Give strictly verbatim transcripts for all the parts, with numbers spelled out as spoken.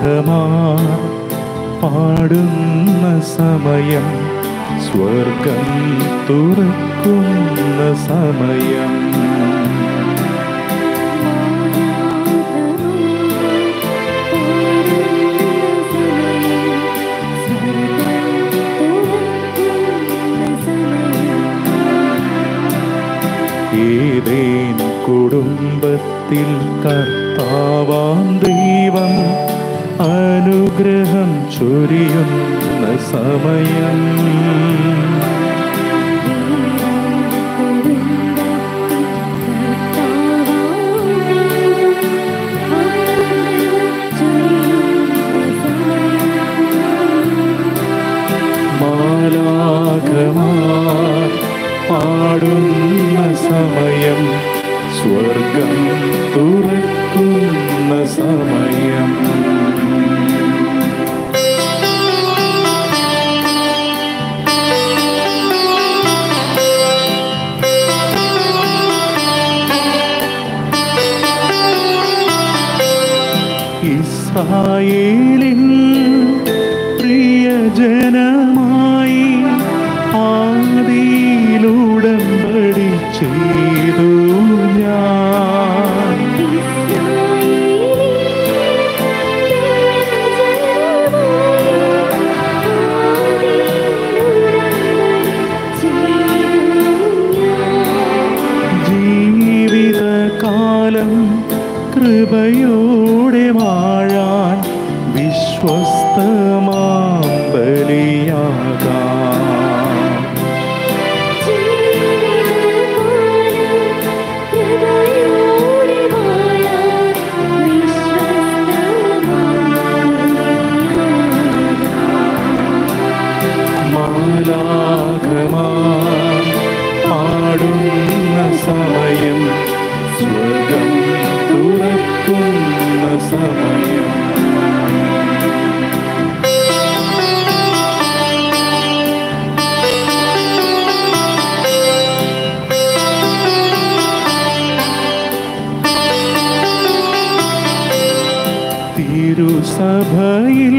പാടുന്ന സമയം, സ്വർഗം തുറക്കുന്ന സമയം. ഏതേൻ കുടുംബത്തിൽ കർത്താവാം ദൈവം അനുഗ്രഹം ചൊരിയുന്ന സമയം. മാലാഖമാർ പാടുന്ന സമയം, സ്വർഗം തുറക്കുന്ന സമയം. ഇസ്രായേലിൻ പ്രിയജനമായി ആദിയിലുടമ്പടി ചെയ്തു ഞാൻ. ജീവിതകാലം കൃപയോടെ വാഴാൻ വിശ്വസ്തമാം ബലിയാകാം. മാലാഖമാർ പാടുന്ന സമയം, സ്വർഗം തുറക്കുന്ന സമയം. തിരുസഭയിൽ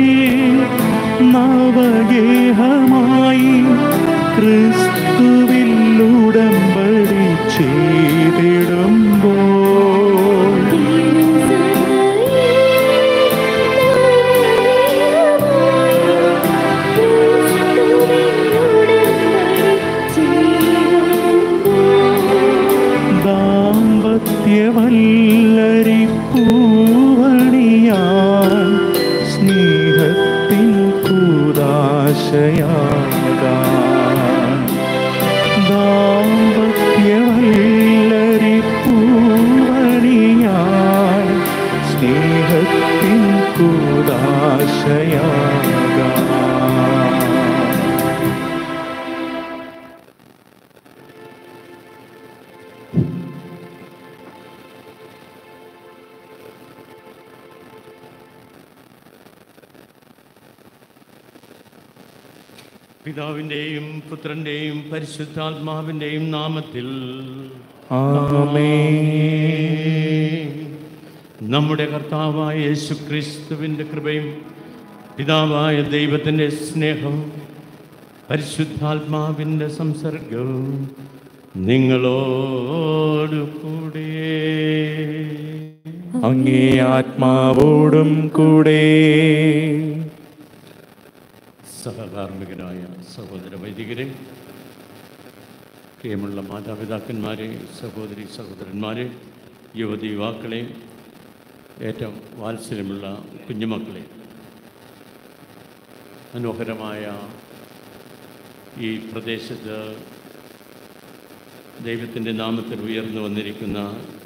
നവഗേഹമായി ക്രിസ്തുവിൽ ഉടമ്പടി ചെയ്തിടുമ്പോൾ, ദാമ്പത്യവല്ലരി പൂവണിയാൻ സ്നേഹത്തിൻ കൂദാശയാകാൻ. ദാമ്പത്യവല്ലരി പൂവണിയാൻ സ്നേഹത്തിൻ കൂദാശയാകാൻ. പിതാവിൻ്റെയും പുത്രൻ്റെയും പരിശുദ്ധാത്മാവിൻ്റെയും നാമത്തിൽ ആമേൻ. നമ്മുടെ കർത്താവായ യേശുക്രിസ്തുവിൻ്റെ കൃപയും പിതാവായ ദൈവത്തിൻ്റെ സ്നേഹവും പരിശുദ്ധാത്മാവിൻ്റെ സംസർഗവും നിങ്ങളോടുകൂടെ അങ്ങേ ആത്മാവോടും കൂടെ. സഹകാർമ്മികരായ സഹോദര വൈദികരെ, പ്രിയമുള്ള മാതാപിതാക്കന്മാരെ, സഹോദരി സഹോദരന്മാരെ, യുവതി യുവാക്കളെ, ഏറ്റവും വാത്സല്യമുള്ള കുഞ്ഞുമക്കളെ, മനോഹരമായ ഈ പ്രദേശത്ത് ദൈവത്തിൻ്റെ നാമത്തിൽ ഉയർന്നു വന്നിരിക്കുന്ന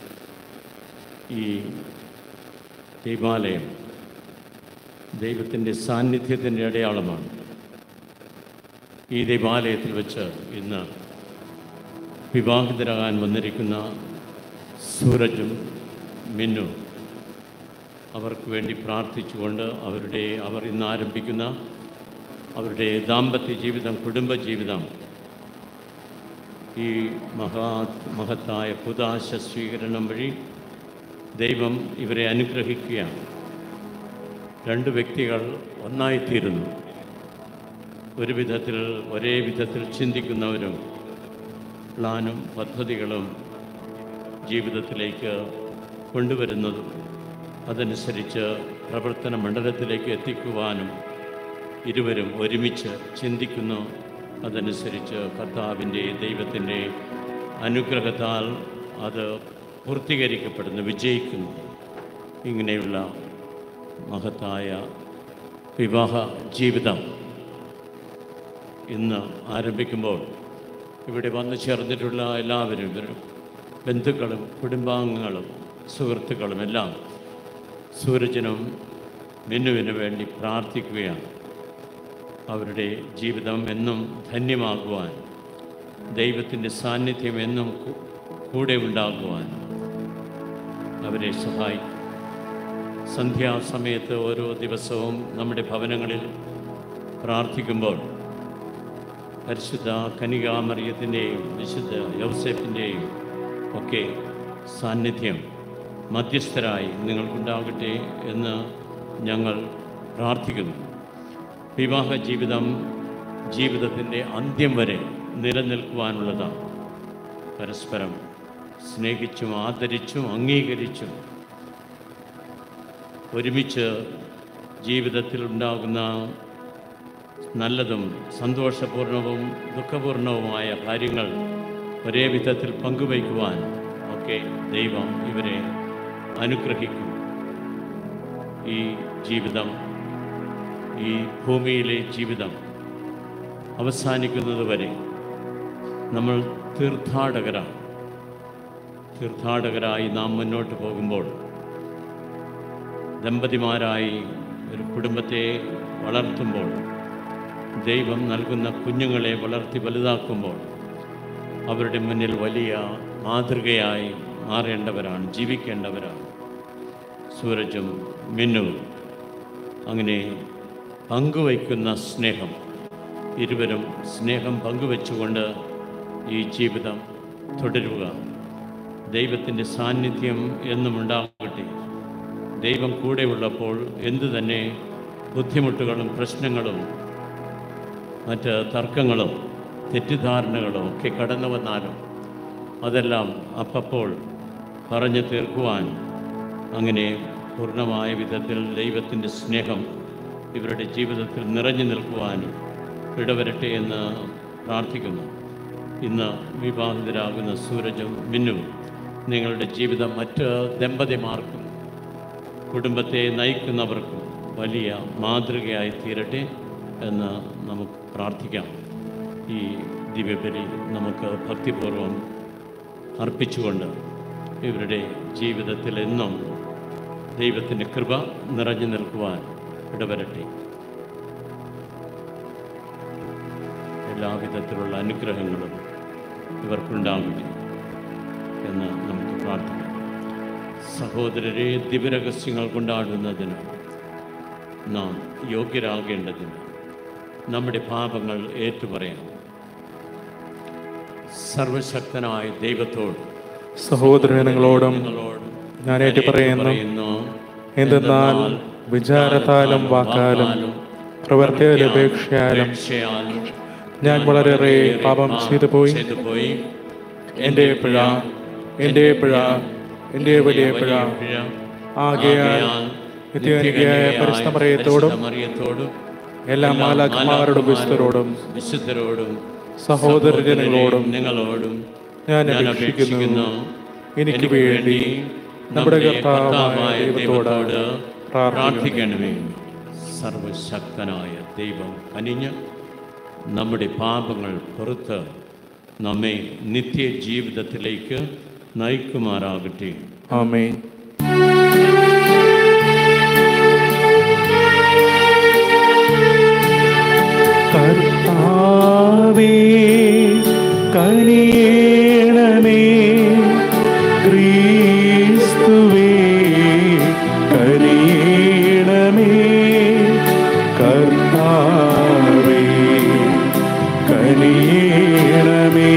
ഈ ദൈവാലയം ദൈവത്തിൻ്റെ സാന്നിധ്യത്തിൻ്റെ അടയാളമാണ്. ഈ ദൈവാലയത്തിൽ വെച്ച് ഇന്ന് വിവാഹിതരാകാൻ വന്നിരിക്കുന്ന സൂരജും മിന്നു അവർക്ക് വേണ്ടി പ്രാർത്ഥിച്ചുകൊണ്ട് അവരുടെ അവർ ഇന്ന് ആരംഭിക്കുന്ന അവരുടെ ദാമ്പത്യ ജീവിതം, കുടുംബ ജീവിതം ഈ മഹാ മഹത്തായ കുദാശ സ്വീകരണം വഴി ദൈവം ഇവരെ അനുഗ്രഹിക്കുകയാണ്. രണ്ട് വ്യക്തികൾ ഒന്നായിത്തീരുന്നു. ഒരു വിധത്തിൽ ഒരേ വിധത്തിൽ ചിന്തിക്കുന്നവരും പ്ലാനും പദ്ധതികളും ജീവിതത്തിലേക്ക് കൊണ്ടുവരുന്നതും അതനുസരിച്ച് പ്രവർത്തന മണ്ഡലത്തിലേക്ക് എത്തിക്കുവാനും ഇരുവരും ഒരുമിച്ച് ചിന്തിക്കുന്നു. അതനുസരിച്ച് കർത്താവിൻ്റെ ദൈവത്തിൻ്റെ അനുഗ്രഹത്താൽ അത് പൂർത്തീകരിക്കപ്പെടുന്നു, വിജയിക്കുന്നു. ഇങ്ങനെയുള്ള മഹത്തായ വിവാഹ ജീവിതം ഇന്ന് ആരംഭിക്കുമ്പോൾ ഇവിടെ വന്നു ചേർന്നിട്ടുള്ള എല്ലാവരും, ബന്ധുക്കളും കുടുംബാംഗങ്ങളും സുഹൃത്തുക്കളും എല്ലാം സൂരജിനും മിന്നുവിനു വേണ്ടി പ്രാർത്ഥിക്കുകയാണ്. അവരുടെ ജീവിതം എന്നും ധന്യമാകുവാൻ, ദൈവത്തിൻ്റെ സാന്നിധ്യം എന്നും കൂടെ ഉണ്ടാകുവാൻ അവരെ സഹായിക്കും. സന്ധ്യാസമയത്ത് ഓരോ ദിവസവും നമ്മുടെ ഭവനങ്ങളിൽ പ്രാർത്ഥിക്കുമ്പോൾ പരിശുദ്ധ കന്യകാമറിയത്തിൻ്റെയും വിശുദ്ധ യൗസേപ്പിൻ്റെയും ഒക്കെ സാന്നിധ്യം മധ്യസ്ഥരായി നിങ്ങൾക്കുണ്ടാകട്ടെ എന്ന് ഞങ്ങൾ പ്രാർത്ഥിക്കുന്നു. വിവാഹ ജീവിതം ജീവിതത്തിൻ്റെ അന്ത്യം വരെ നിലനിൽക്കുവാനുള്ളതാണ്. പരസ്പരം സ്നേഹിച്ചും ആദരിച്ചും അംഗീകരിച്ചും ഒരുമിച്ച് ജീവിതത്തിൽ ഉണ്ടാകുന്ന നല്ലതും സന്തോഷപൂർണവും ദുഃഖപൂർണവുമായ കാര്യങ്ങൾ ഒരേ വിധത്തിൽ പങ്കുവയ്ക്കുവാൻ ഒക്കെ ദൈവം ഇവരെ അനുഗ്രഹിക്കും. ഈ ജീവിതം, ഈ ഭൂമിയിലെ ജീവിതം അവസാനിക്കുന്നത് വരെ നമ്മൾ തീർത്ഥാടകരാണ്. തീർത്ഥാടകരായി നാം മുന്നോട്ട് പോകുമ്പോൾ, ദമ്പതിമാരായി ഒരു കുടുംബത്തെ വളർത്തുമ്പോൾ, ദൈവം നൽകുന്ന കുഞ്ഞുങ്ങളെ വളർത്തി വലുതാക്കുമ്പോൾ അവരുടെ മുന്നിൽ വലിയ മാതൃകയായി മാറേണ്ടവരാണ്, ജീവിക്കേണ്ടവരാണ്. സൂരജും മിന്നുവും അങ്ങനെ പങ്കുവയ്ക്കുന്ന സ്നേഹം, ഇരുവരും സ്നേഹം പങ്കുവെച്ചുകൊണ്ട് ഈ ജീവിതം തുടരുക. ദൈവത്തിൻ്റെ സാന്നിധ്യം എന്നും ഉണ്ടാകട്ടെ. ദൈവം കൂടെയുള്ളപ്പോൾ എന്തു തന്നെ ബുദ്ധിമുട്ടുകളും പ്രശ്നങ്ങളും മറ്റ് തർക്കങ്ങളും തെറ്റിദ്ധാരണകളും ഒക്കെ കടന്നു വന്നാലും അതെല്ലാം അപ്പോൾ പറഞ്ഞു തീർക്കുവാൻ, അങ്ങനെ പൂർണ്ണമായ വിധത്തിൽ ദൈവത്തിൻ്റെ സ്നേഹം ഇവരുടെ ജീവിതത്തിൽ നിറഞ്ഞു നിൽക്കുവാനും ഇടവരട്ടെ എന്ന് പ്രാർത്ഥിക്കുന്നു. ഇന്ന് വിവാഹിതരാകുന്ന സൂരജും മിന്നും നിങ്ങളുടെ ജീവിതം മറ്റ് ദമ്പതിമാർക്കും കുടുംബത്തെ നയിക്കുന്നവർക്കും വലിയ മാതൃകയായി തീരട്ടെ എന്ന് നമുക്ക് പ്രാർത്ഥിക്കാം. ഈ ദിവ്യബലി നമുക്ക് ഭക്തിപൂർവം അർപ്പിച്ചുകൊണ്ട് ഇവരുടെ ജീവിതത്തിൽ എന്നും ദൈവത്തിൻ്റെ കൃപ നിറഞ്ഞു നിൽക്കുവാൻ ഇടവരട്ടെ. എല്ലാവിധത്തിലുള്ള അനുഗ്രഹങ്ങളും ഇവർക്കുണ്ടാകട്ടെ എന്ന് നമുക്ക് പ്രാർത്ഥിക്കാം. സഹോദരരെ, ദിവ്യരഹസ്യങ്ങൾ കൊണ്ടാടുന്നതിന് നാം യോഗ്യരാകേണ്ടതിന് നമ്മുടെ പാപങ്ങൾ ഏറ്റുപറയാം. സർവശക്തനായ ദൈവത്തോട് സഹോദരങ്ങളോടും ഞാൻ ഏറ്റുപറയുന്നു, എന്തെന്നാൽ വിചാരത്താലും വാക്കാലും പ്രവൃത്തിയാലും അപേക്ഷയാലും ഞാൻ വളരെയേറെ പാപം ചെയ്തു പോയി. എൻ്റെ പിഴ, എൻ്റെ പിഴ, എൻ്റെ വലിയ പിഴ. ആകയാൽ നിത്യനിധിയായ പരിശുദ്ധ മറിയത്തോടും എല്ലാ മാലാഖമാരോടും വിശുദ്ധരോടും വിശുദ്ധരോടും സഹോദരജനങ്ങളോടും നിങ്ങളോടും ഞാൻ അപേക്ഷിക്കുന്നു, എനിക്ക് വേണ്ടി നമ്മുടെ കർത്താവായ ദൈവത്തോട് പ്രാർത്ഥിക്കണമേ. സർവശക്തനായ ദൈവം കനിഞ്ഞ് നമ്മുടെ പാപങ്ങൾ പുറത്ത് നമ്മെ നിത്യജീവിതത്തിലേക്ക് നയിക്കുമാറാകട്ടെ. ആമേൻ. കർത്താവേ കനിയേണമേ, ക്രിസ്തുവേ കനിയേണമേ, കർത്താവേ കനിയേണമേ,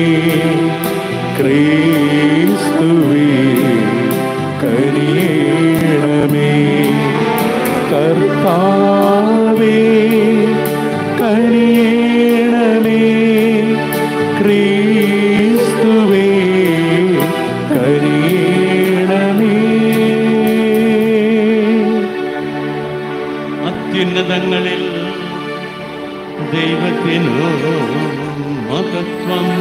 ക്രിസ്തുവേ കനിയേണമേ, കർത്താവേ അത്യുന്നതങ്ങളിൽ ദൈവത്തിനു മഹത്വം.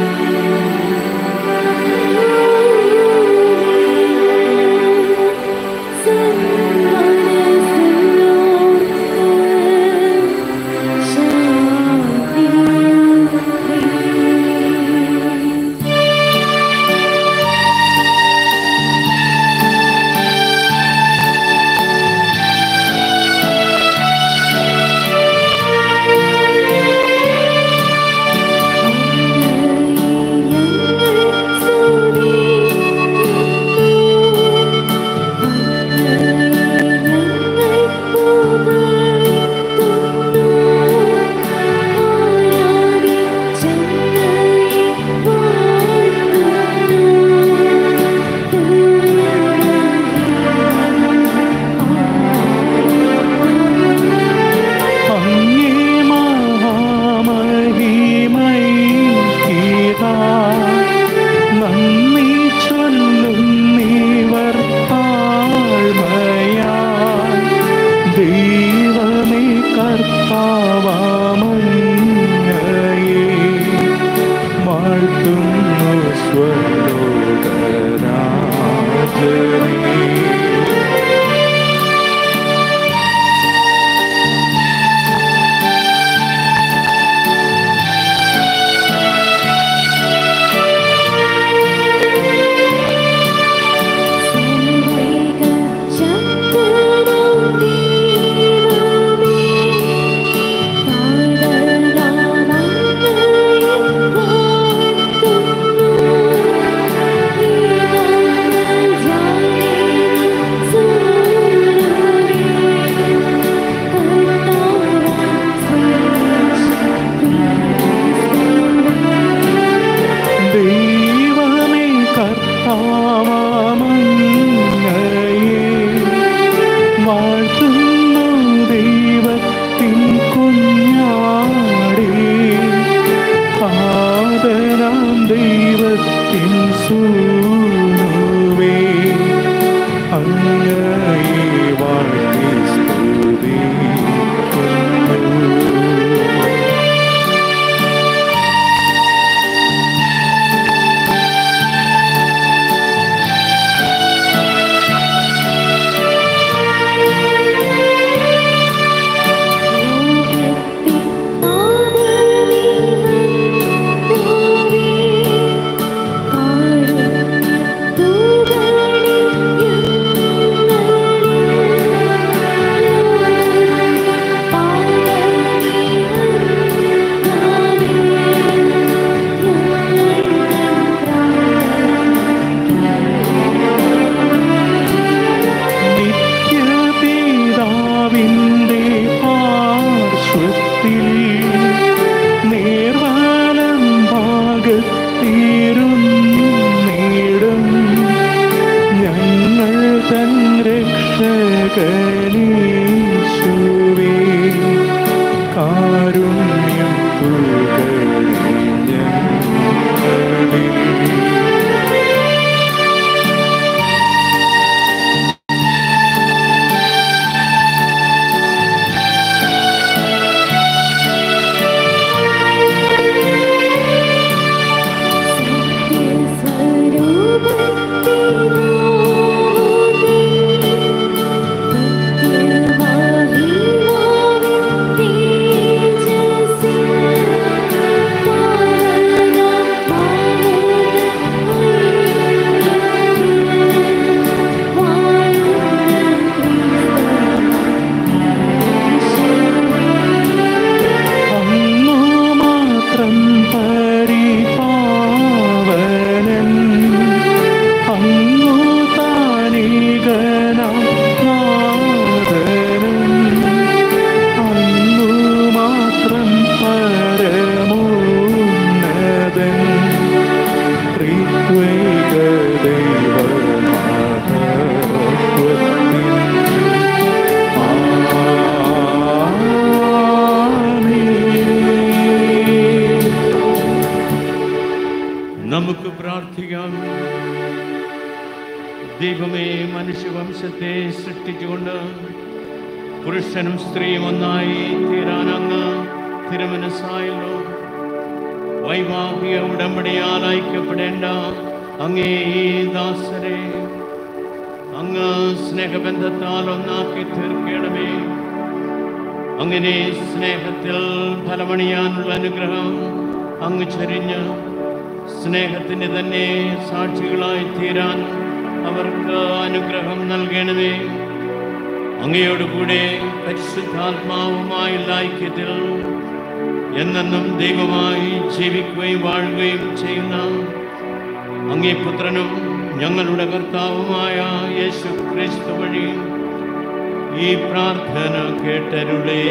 ദൈവമേ, മനുഷ്യവംശത്തെ സൃഷ്ടിച്ചുകൊണ്ട് പുരുഷനും സ്ത്രീയും ഒന്നായി തീരാൻ അങ്ങ് തിരുമനസ്സായല്ലോ. വൈവാഹിക ഉടമ്പടിയാൽ ഐക്യപ്പെടേണ്ട അങ്ങേ ഈ ദാസരെ അങ്ങ് സ്നേഹബന്ധത്താൽ ഒന്നാക്കി തീർക്കണമേ. അങ്ങനെ സ്നേഹത്തിൽ ഫലമണിയാനുള്ള അനുഗ്രഹം അങ്ങ് ചൊരിഞ്ഞ് സ്നേഹത്തിന് തന്നെ സാക്ഷികളായി തീരാൻ അവർക്ക് അനുഗ്രഹം നൽകണമേ. അങ്ങയോടുകൂടെ പരിശുദ്ധാത്മാവുമായുള്ള ഐക്യത്തിൽ എന്നെന്നും ദൈവമായി ജീവിക്കുകയും വാഴുകയും ചെയ്യുന്ന അങ്ങേ പുത്രനും ഞങ്ങളുടെ കർത്താവുമായ യേശു ക്രിസ്തു വഴി ഈ പ്രാർത്ഥന കേട്ടരുളേ.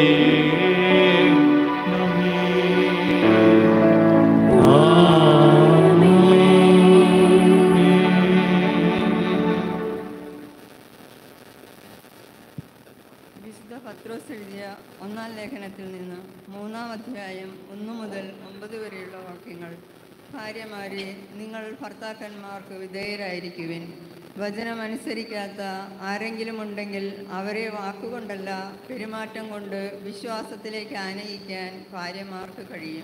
വിശുദ്ധ പത്രോസ് എഴുതിയ ഒന്നാം ലേഖനത്തിൽ നിന്ന് മൂന്നാം അധ്യായം ഒന്നു മുതൽ ഒമ്പത് വരെയുള്ള വാക്യങ്ങൾ. ഭാര്യമാരെ, നിങ്ങൾ ഭർത്താക്കന്മാർക്ക് വിധേയരായിരിക്കുവിൻ. വചനമനുസരിക്കാത്ത ആരെങ്കിലും ഉണ്ടെങ്കിൽ അവരെ വാക്കുകൊണ്ടല്ല പെരുമാറ്റം കൊണ്ട് വിശ്വാസത്തിലേക്ക് ആനയിക്കാൻ ഭാര്യമാർക്ക് കഴിയും.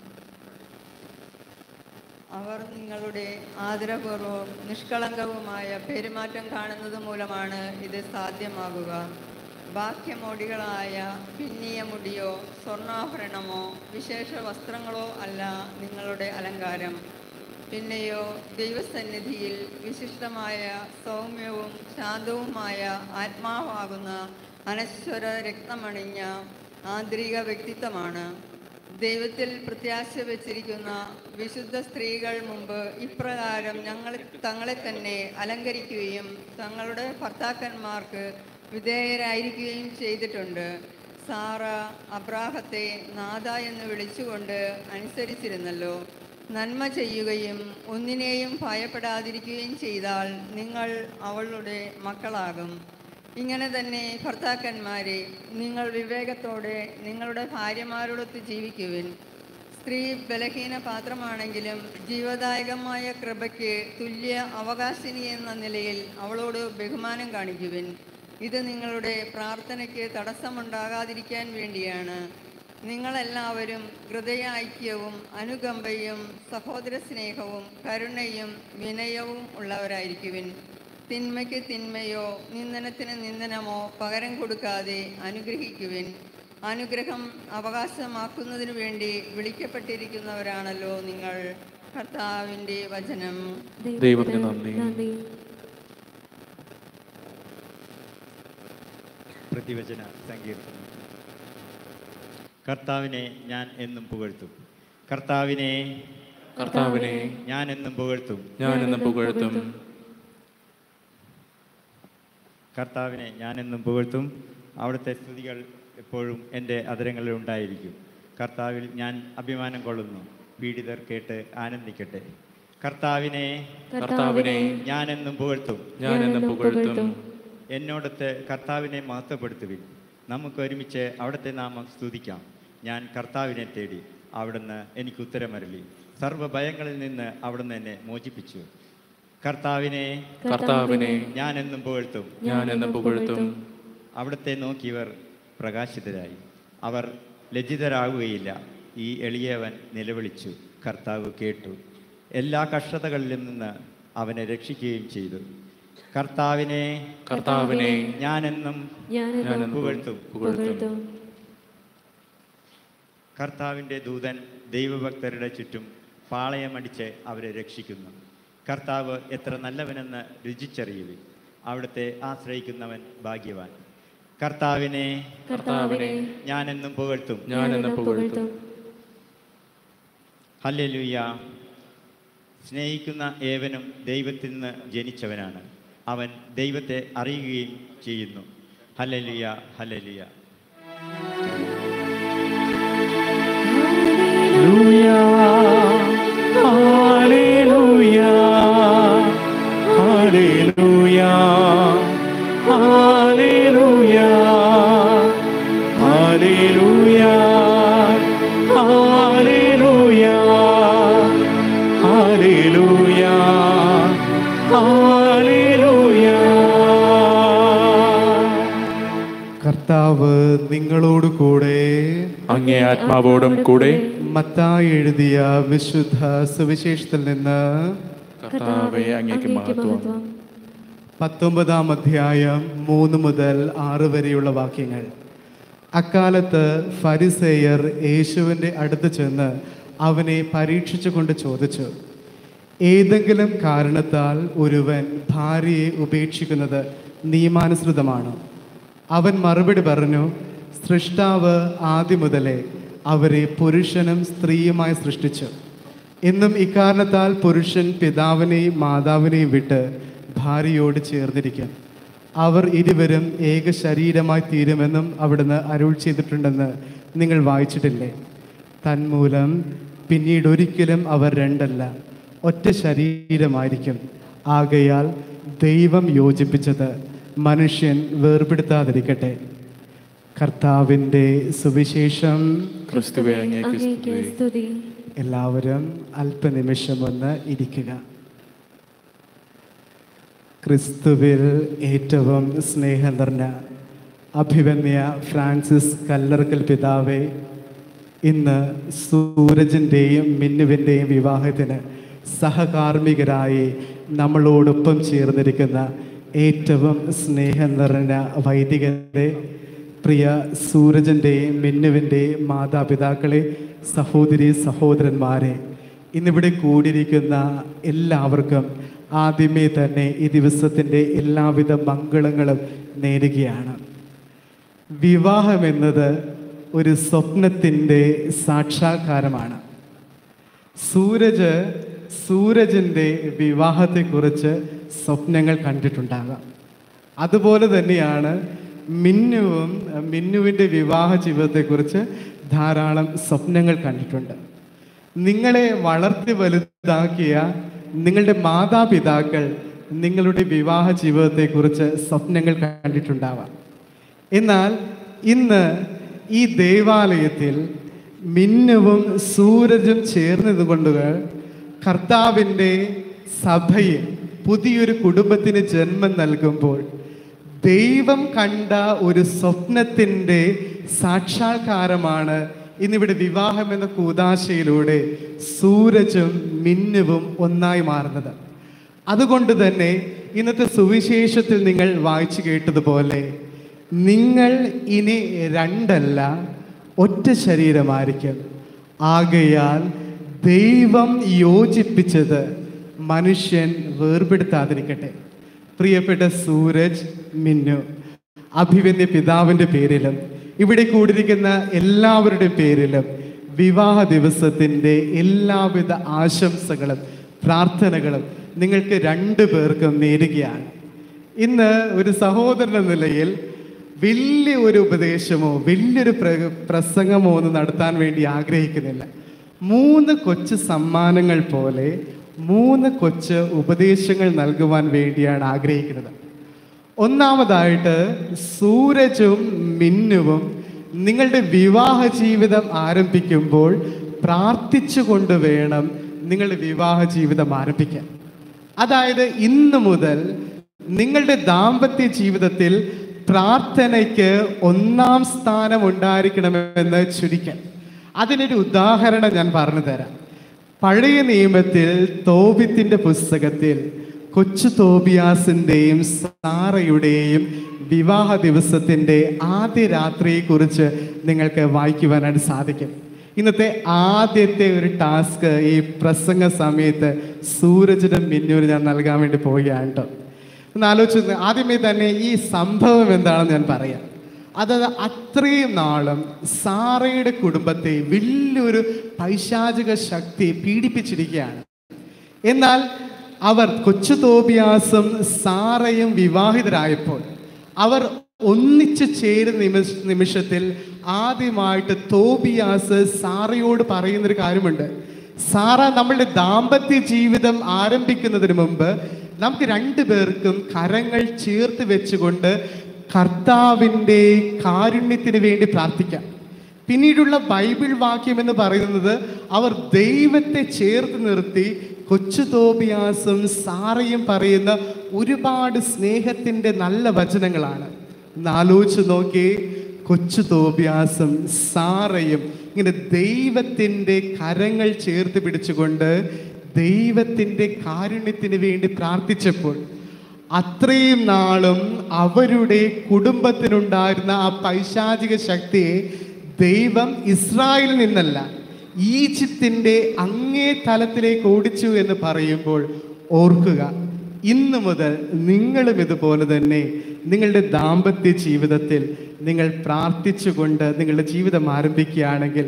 അവർ നിങ്ങളുടെ ആദരപൂർവ്വം നിഷ്കളങ്കവുമായ പെരുമാറ്റം കാണുന്നത് മൂലമാണ് ഇത് സാധ്യമാകുക. ബാഹ്യമോടികളായ പിന്നിയ മുടിയോ സ്വർണ്ണാഭരണമോ വിശേഷ വസ്ത്രങ്ങളോ അല്ല നിങ്ങളുടെ അലങ്കാരം. പിന്നെയോ ദൈവസന്നിധിയിൽ വിശിഷ്ടമായ സൗമ്യവും ശാന്തവുമായ ആത്മാവാകുന്ന അനശ്വര രക്തമണിഞ്ഞ ആന്തരിക വ്യക്തിത്വമാണ്. ദൈവത്തിൽ പ്രത്യാശ വച്ചിരിക്കുന്ന വിശുദ്ധ സ്ത്രീകൾ മുമ്പ് ഇപ്രകാരം ഞങ്ങൾ തങ്ങളെ തന്നെ അലങ്കരിക്കുകയും തങ്ങളുടെ ഭർത്താക്കന്മാർക്ക് വിധേയരായിരിക്കുകയും ചെയ്തിട്ടുണ്ട്. സാറ അബ്രാഹത്തെ നാഥ എന്ന് വിളിച്ചുകൊണ്ട് അനുസരിച്ചിരുന്നല്ലോ. നന്മ ചെയ്യുകയും ഒന്നിനെയും ഭയപ്പെടാതിരിക്കുകയും ചെയ്താൽ നിങ്ങൾ അവളുടെ മക്കളാകും. ഇങ്ങനെ തന്നെ ഭർത്താക്കന്മാരെ, നിങ്ങൾ വിവേകത്തോടെ നിങ്ങളുടെ ഭാര്യമാരോടൊത്ത് ജീവിക്കുവിൻ. സ്ത്രീ ബലഹീന പാത്രമാണെങ്കിലും ജീവദായകമായ കൃപയ്ക്ക് തുല്യ അവകാശിനി എന്ന നിലയിൽ അവളോട് ബഹുമാനം കാണിക്കുവിൻ. ഇത് നിങ്ങളുടെ പ്രാർത്ഥനയ്ക്ക് തടസ്സമുണ്ടാകാതിരിക്കാൻ വേണ്ടിയാണ്. നിങ്ങളെല്ലാവരും ഹൃദയ ഐക്യവും അനുകമ്പയും സഹോദര സ്നേഹവും കരുണയും വിനയവും ഉള്ളവരായിരിക്കുവിൻ. തിന്മയ്ക്ക് തിന്മയോ നിന്ദനത്തിന് നിന്ദനമോ പകരം കൊടുക്കാതെ അനുഗ്രഹിക്കുവിൻ. അനുഗ്രഹം അവകാശമാക്കുന്നതിനു വേണ്ടി വിളിക്കപ്പെട്ടിരിക്കുന്നവരാണല്ലോ നിങ്ങൾ. കർത്താവിൻ്റെ വചനം. ദൈവത്തിന് നന്ദി. പ്രതിവചന സങ്കീർത്തനം. കർത്താവിനെ ഞാൻ എന്നും പുകഴ്ത്തും. കർത്താവിനെ കർത്താവിനെ ഞാൻ എന്നും പുകഴ്ത്തും. ഞാൻ എന്നും പുകഴ്ത്തും. കർത്താവിനെ ഞാൻ എന്നും പുകഴ്ത്തും. അവിടുത്തെ സ്തുതികൾ എപ്പോഴും എൻ്റെ അധരങ്ങളിൽ ഉണ്ടായിരിക്കും. കർത്താവിൽ ഞാൻ അഭിമാനം കൊള്ളുന്നു. പീഡിതർ കേട്ട് ആനന്ദിക്കട്ടെ. കർത്താവിനെ കർത്താവിനെ ഞാൻ എന്നും പുകഴ്ത്തും. ഞാൻ എന്നും പുകഴ്ത്തും. എന്നോടത്ത് കർത്താവിനെ മഹത്വപ്പെടുത്തുവിൻ. നമുക്ക് ഒരുമിച്ച് അവിടുത്തെ നാമം സ്തുതിക്കാം. ഞാൻ കർത്താവിനെ തേടി, അവിടുന്ന് എനിക്ക് ഉത്തരമരുളി. സർവ്വ ഭയങ്ങളിൽ നിന്ന് അവിടുന്ന് എന്നെ മോചിപ്പിച്ചു. കർത്താവിനെ കർത്താവിനെ ഞാൻ എന്നും പുകഴ്ത്തും. ഞാൻ എന്നും പുകഴ്ത്തും. അവിടുത്തെ നോക്കിയവർ പ്രകാശിതരായി, അവർ ലജ്ജിതരാകുകയില്ല. ഈ എളിയവൻ നിലവിളിച്ചു, കർത്താവ് കേട്ടു. എല്ലാ കഷ്ടതകളിലും നിന്ന് അവനെ രക്ഷിക്കുകയും ചെയ്തു. കർത്താവിനെ കർത്താവിനെ ഞാനെന്നും ഞാനെന്നും പുകഴ്ത്തും. പുകഴ്ത്തും. കർത്താവിൻ്റെ ദൂതൻ ദൈവഭക്തരുടെ ചുറ്റും പാളയമടിച്ച് അവരെ രക്ഷിക്കുന്നു. കർത്താവ് എത്ര നല്ലവനെന്ന് രുചിച്ചറിയുവിൻ. അവിടുത്തെ ആശ്രയിക്കുന്നവൻ ഭാഗ്യവാൻ. കർത്താവിനെ കർത്താവിനെ ഞാനെന്നും പുകഴ്ത്തും. ഞാനെന്നും പുകഴ്ത്തും. ഹല്ലേലൂയ. സ്നേഹിക്കുന്ന ഏവനും ദൈവത്തിൽ നിന്ന് ജനിച്ചവനാണ്. അവൻ ദൈവത്തെ അറിയുകയും ചെയ്യുന്നു. Hallelujah, hallelujah. Hallelujah, hallelujah, hallelujah, hallelujah, hallelujah, hallelujah, hallelujah. കർത്താവ് നിങ്ങളോട് കൂടെ. അങ്ങേ ആത്മാവോടും കൂടെ. മത്തായി എഴുതിയ വിശുദ്ധ സുവിശേഷത്തിൽ നിന്ന്. കർത്താവേ, അങ്ങേക്ക് മഹത്വം. പത്തൊമ്പതാം അധ്യായം മൂന്ന് മുതൽ ആറ് വരെയുള്ള വാക്യങ്ങൾ. അക്കാലത്ത് ഫരിസേയർ യേശുവിൻ്റെ അടുത്ത് ചെന്ന് അവനെ പരീക്ഷിച്ചു കൊണ്ട് ചോദിച്ചു, ഏതെങ്കിലും കാരണത്താൽ ഒരുവൻ ഭാര്യയെ ഉപേക്ഷിക്കുന്നത് നിയമാനുസൃതമാണോ? അവൻ മറുപടി പറഞ്ഞു, സൃഷ്ടാവ് ആദ്യം മുതലേ അവരെ പുരുഷനും സ്ത്രീയുമായി സൃഷ്ടിച്ചു. എന്നും ഇക്കാരണത്താൽ പുരുഷൻ പിതാവിനെയും മാതാവിനെയും വിട്ട് ഭാര്യയോട് ചേർന്നിരിക്കും. അവർ ഇരുവരും ഏക ശരീരമായി തീരുമെന്നും അവിടുന്ന് അരുൾ ചെയ്തിട്ടുണ്ടെന്ന് നിങ്ങൾ വായിച്ചിട്ടില്ലേ? തന്മൂലം പിന്നീട് ഒരിക്കലും അവർ രണ്ടല്ല, ഒറ്റ ശരീരമായിരിക്കും. ആകയാൽ ദൈവം യോജിപ്പിച്ചത് മനുഷ്യൻ വേർപെടുത്താതിരിക്കട്ടെ. കർത്താവിൻ്റെ സുവിശേഷം. ക്രിസ്തുവേ, അങ്ങേക്ക് സ്തുതി. എല്ലാവരും അല്പനിമിഷം ഒന്ന് ഇരിക്കുക. ക്രിസ്തുവിൽ ഏറ്റവും സ്നേഹം നിറഞ്ഞ അഭിവന്യ ഫ്രാൻസിസ് കല്ലറക്കൽ പിതാവേ, ഇന്ന് സൂരജിൻ്റെയും മിന്നുവിൻ്റെയും വിവാഹത്തിന് സഹകാർമ്മികരായി നമ്മളോടൊപ്പം ചേർന്നിരിക്കുന്ന ഏറ്റവും സ്നേഹം നിറഞ്ഞ വൈദികരെ, പ്രിയ സൂരജിൻ്റെയും മിന്നുവിൻ്റെയും മാതാപിതാക്കളെ, സഹോദരി സഹോദരന്മാരെ, ഇന്നിവിടെ കൂടിയിരിക്കുന്ന എല്ലാവർക്കും ആദ്യമേ തന്നെ ഈ ദിവസത്തിൻ്റെ എല്ലാവിധ മംഗളങ്ങളും നേരുകയാണ്. വിവാഹം എന്നത് ഒരു സ്വപ്നത്തിൻ്റെ സാക്ഷാത്കാരമാണ്. സൂരജ് സൂരജിൻ്റെ വിവാഹത്തെക്കുറിച്ച് സ്വപ്നങ്ങൾ കണ്ടിട്ടുണ്ടാകാം. അതുപോലെ തന്നെയാണ് മിന്നുവും മിന്നുവിൻ്റെ വിവാഹ ജീവിതത്തെക്കുറിച്ച് ധാരാളം സ്വപ്നങ്ങൾ കണ്ടിട്ടുണ്ട്. നിങ്ങളെ വളർത്തി വലുതാക്കിയ നിങ്ങളുടെ മാതാപിതാക്കൾ നിങ്ങളുടെ വിവാഹ ജീവിതത്തെക്കുറിച്ച് സ്വപ്നങ്ങൾ കണ്ടിട്ടുണ്ടാവാം. എന്നാൽ ഇന്ന് ഈ ദേവാലയത്തിൽ മിന്നുവും സൂരജും ചേർന്നതുകൊണ്ട് കർത്താവിൻ്റെ സഭയിൽ പുതിയൊരു കുടുംബത്തിന് ജന്മം നൽകുമ്പോൾ ദൈവം കണ്ട ഒരു സ്വപ്നത്തിൻ്റെ സാക്ഷാത്കാരമാണ് ഇന്നിവിടെ വിവാഹം എന്ന കൂദാശയിലൂടെ സൂരജും മിന്നുവും ഒന്നായി മാറുന്നത്. അതുകൊണ്ട് തന്നെ ഇന്നത്തെ സുവിശേഷത്തിൽ നിങ്ങൾ വായിച്ചു കേട്ടതുപോലെ നിങ്ങൾ ഇനി രണ്ടല്ല, ഒറ്റ ശരീരമായിരിക്കും. ആകയാൽ ദൈവം യോജിപ്പിച്ചത് മനുഷ്യൻ വേർപെടുത്താതിരിക്കട്ടെ. പ്രിയപ്പെട്ട സൂരജ്, മിന്നു, അഭിവന്യ പിതാവിൻ്റെ പേരിലും ഇവിടെ കൂടിയിരിക്കുന്ന എല്ലാവരുടെയും പേരിലും വിവാഹ ദിവസത്തിൻ്റെ എല്ലാവിധ ആശംസകളും പ്രാർത്ഥനകളും നിങ്ങൾക്ക് രണ്ടു പേർക്കും നേരുകയാണ്. ഇന്ന് ഒരു സഹോദരൻ എന്ന നിലയിൽ വലിയ ഒരു ഉപദേശമോ വലിയൊരു പ്ര പ്രസംഗമോ ഒന്നും നടത്താൻ വേണ്ടി ആഗ്രഹിക്കുന്നില്ല. മൂന്ന് കൊച്ചു സമ്മാനങ്ങൾ പോലെ മൂന്ന് കൊച്ചു ഉപദേശങ്ങൾ നൽകുവാൻ വേണ്ടിയാണ് ആഗ്രഹിക്കുന്നത്. ഒന്നാമതായിട്ട്, സൂരജും മിന്നുവും നിങ്ങളുടെ വിവാഹ ജീവിതം ആരംഭിക്കുമ്പോൾ പ്രാർത്ഥിച്ചുകൊണ്ട് വേണം നിങ്ങളുടെ വിവാഹ ജീവിതം ആരംഭിക്കാൻ. അതായത് ഇന്നു മുതൽ നിങ്ങളുടെ ദാമ്പത്യ ജീവിതത്തിൽ പ്രാർത്ഥനയ്ക്ക് ഒന്നാം സ്ഥാനം ഉണ്ടായിരിക്കണമെന്ന് ചുരുക്കാൻ. അതിനൊരു ഉദാഹരണം ഞാൻ പറഞ്ഞു തരാം. പഴയ നിയമത്തിൽ തോബിത്തിൻ്റെ പുസ്തകത്തിൽ കൊച്ചു തോബിയാസിൻ്റെയും സാറയുടെയും വിവാഹ ദിവസത്തിൻ്റെ ആദ്യ രാത്രിയെക്കുറിച്ച് നിങ്ങൾക്ക് വായിക്കുവാനായിട്ട് സാധിക്കും. ഇന്നത്തെ ആദ്യത്തെ ഒരു ടാസ്ക് ഈ പ്രസംഗ സമയത്ത് സൂരജിനും മിന്നുവിനും ഞാൻ നൽകാൻ വേണ്ടി പോവുകയാണ് കേട്ടോ. ഒന്ന് ആലോചിച്ച് ആദ്യമേ തന്നെ ഈ സംഭവം എന്താണെന്ന് ഞാൻ പറയാം. അതായത് അത്രയും നാളും സാറയുടെ കുടുംബത്തെ വലിയൊരു പൈശാചിക ശക്തി പീഡിപ്പിച്ചിരിക്കുകയാണ്. എന്നാൽ അവർ കൊച്ചു തോബിയാസും സാറയും വിവാഹിതരായപ്പോൾ അവർ ഒന്നിച്ചു ചേരുന്ന നിമിഷ നിമിഷത്തിൽ ആദ്യമായിട്ട് തോബിയാസ് സാറയോട് പറയുന്നൊരു കാര്യമുണ്ട്. സാറ, നമ്മളുടെ ദാമ്പത്യ ജീവിതം ആരംഭിക്കുന്നതിന് മുമ്പ് നമുക്ക് രണ്ടു പേർക്കും കരങ്ങൾ ചേർത്ത് വെച്ചുകൊണ്ട് കർത്താവിൻ്റെ കാരുണ്യത്തിന് വേണ്ടി പ്രാർത്ഥിക്കാം. പിന്നീടുള്ള ബൈബിൾ വാക്യം എന്ന് പറയുന്നത് അവർ ദൈവത്തെ ചേർത്ത് നിർത്തി കൊച്ചു തോബിയാസും സാറയും പറയുന്ന ഒരുപാട് സ്നേഹത്തിൻ്റെ നല്ല വചനങ്ങളാണ്. ആലോചിച്ച് നോക്കി, കൊച്ചു തോബിയാസും സാറയും ഇങ്ങനെ ദൈവത്തിൻ്റെ കരങ്ങൾ ചേർത്ത് പിടിച്ചുകൊണ്ട് ദൈവത്തിൻ്റെ കാരുണ്യത്തിന് വേണ്ടി പ്രാർത്ഥിച്ചപ്പോൾ അത്രയും നാളും അവരുടെ കുടുംബത്തിനുണ്ടായിരുന്ന ആ പൈശാചിക ശക്തിയെ ദൈവം ഇസ്രായേലിൽ നിന്നല്ല ഈജിപ്തിൻ്റെ അങ്ങേ തലത്തിലേക്ക് ഓടിച്ചു എന്ന് പറയുമ്പോൾ ഓർക്കുക, ഇന്നു മുതൽ നിങ്ങളും ഇതുപോലെ തന്നെ നിങ്ങളുടെ ദാമ്പത്യ ജീവിതത്തിൽ നിങ്ങൾ പ്രാർത്ഥിച്ചുകൊണ്ട് നിങ്ങളുടെ ജീവിതം ആരംഭിക്കുകയാണെങ്കിൽ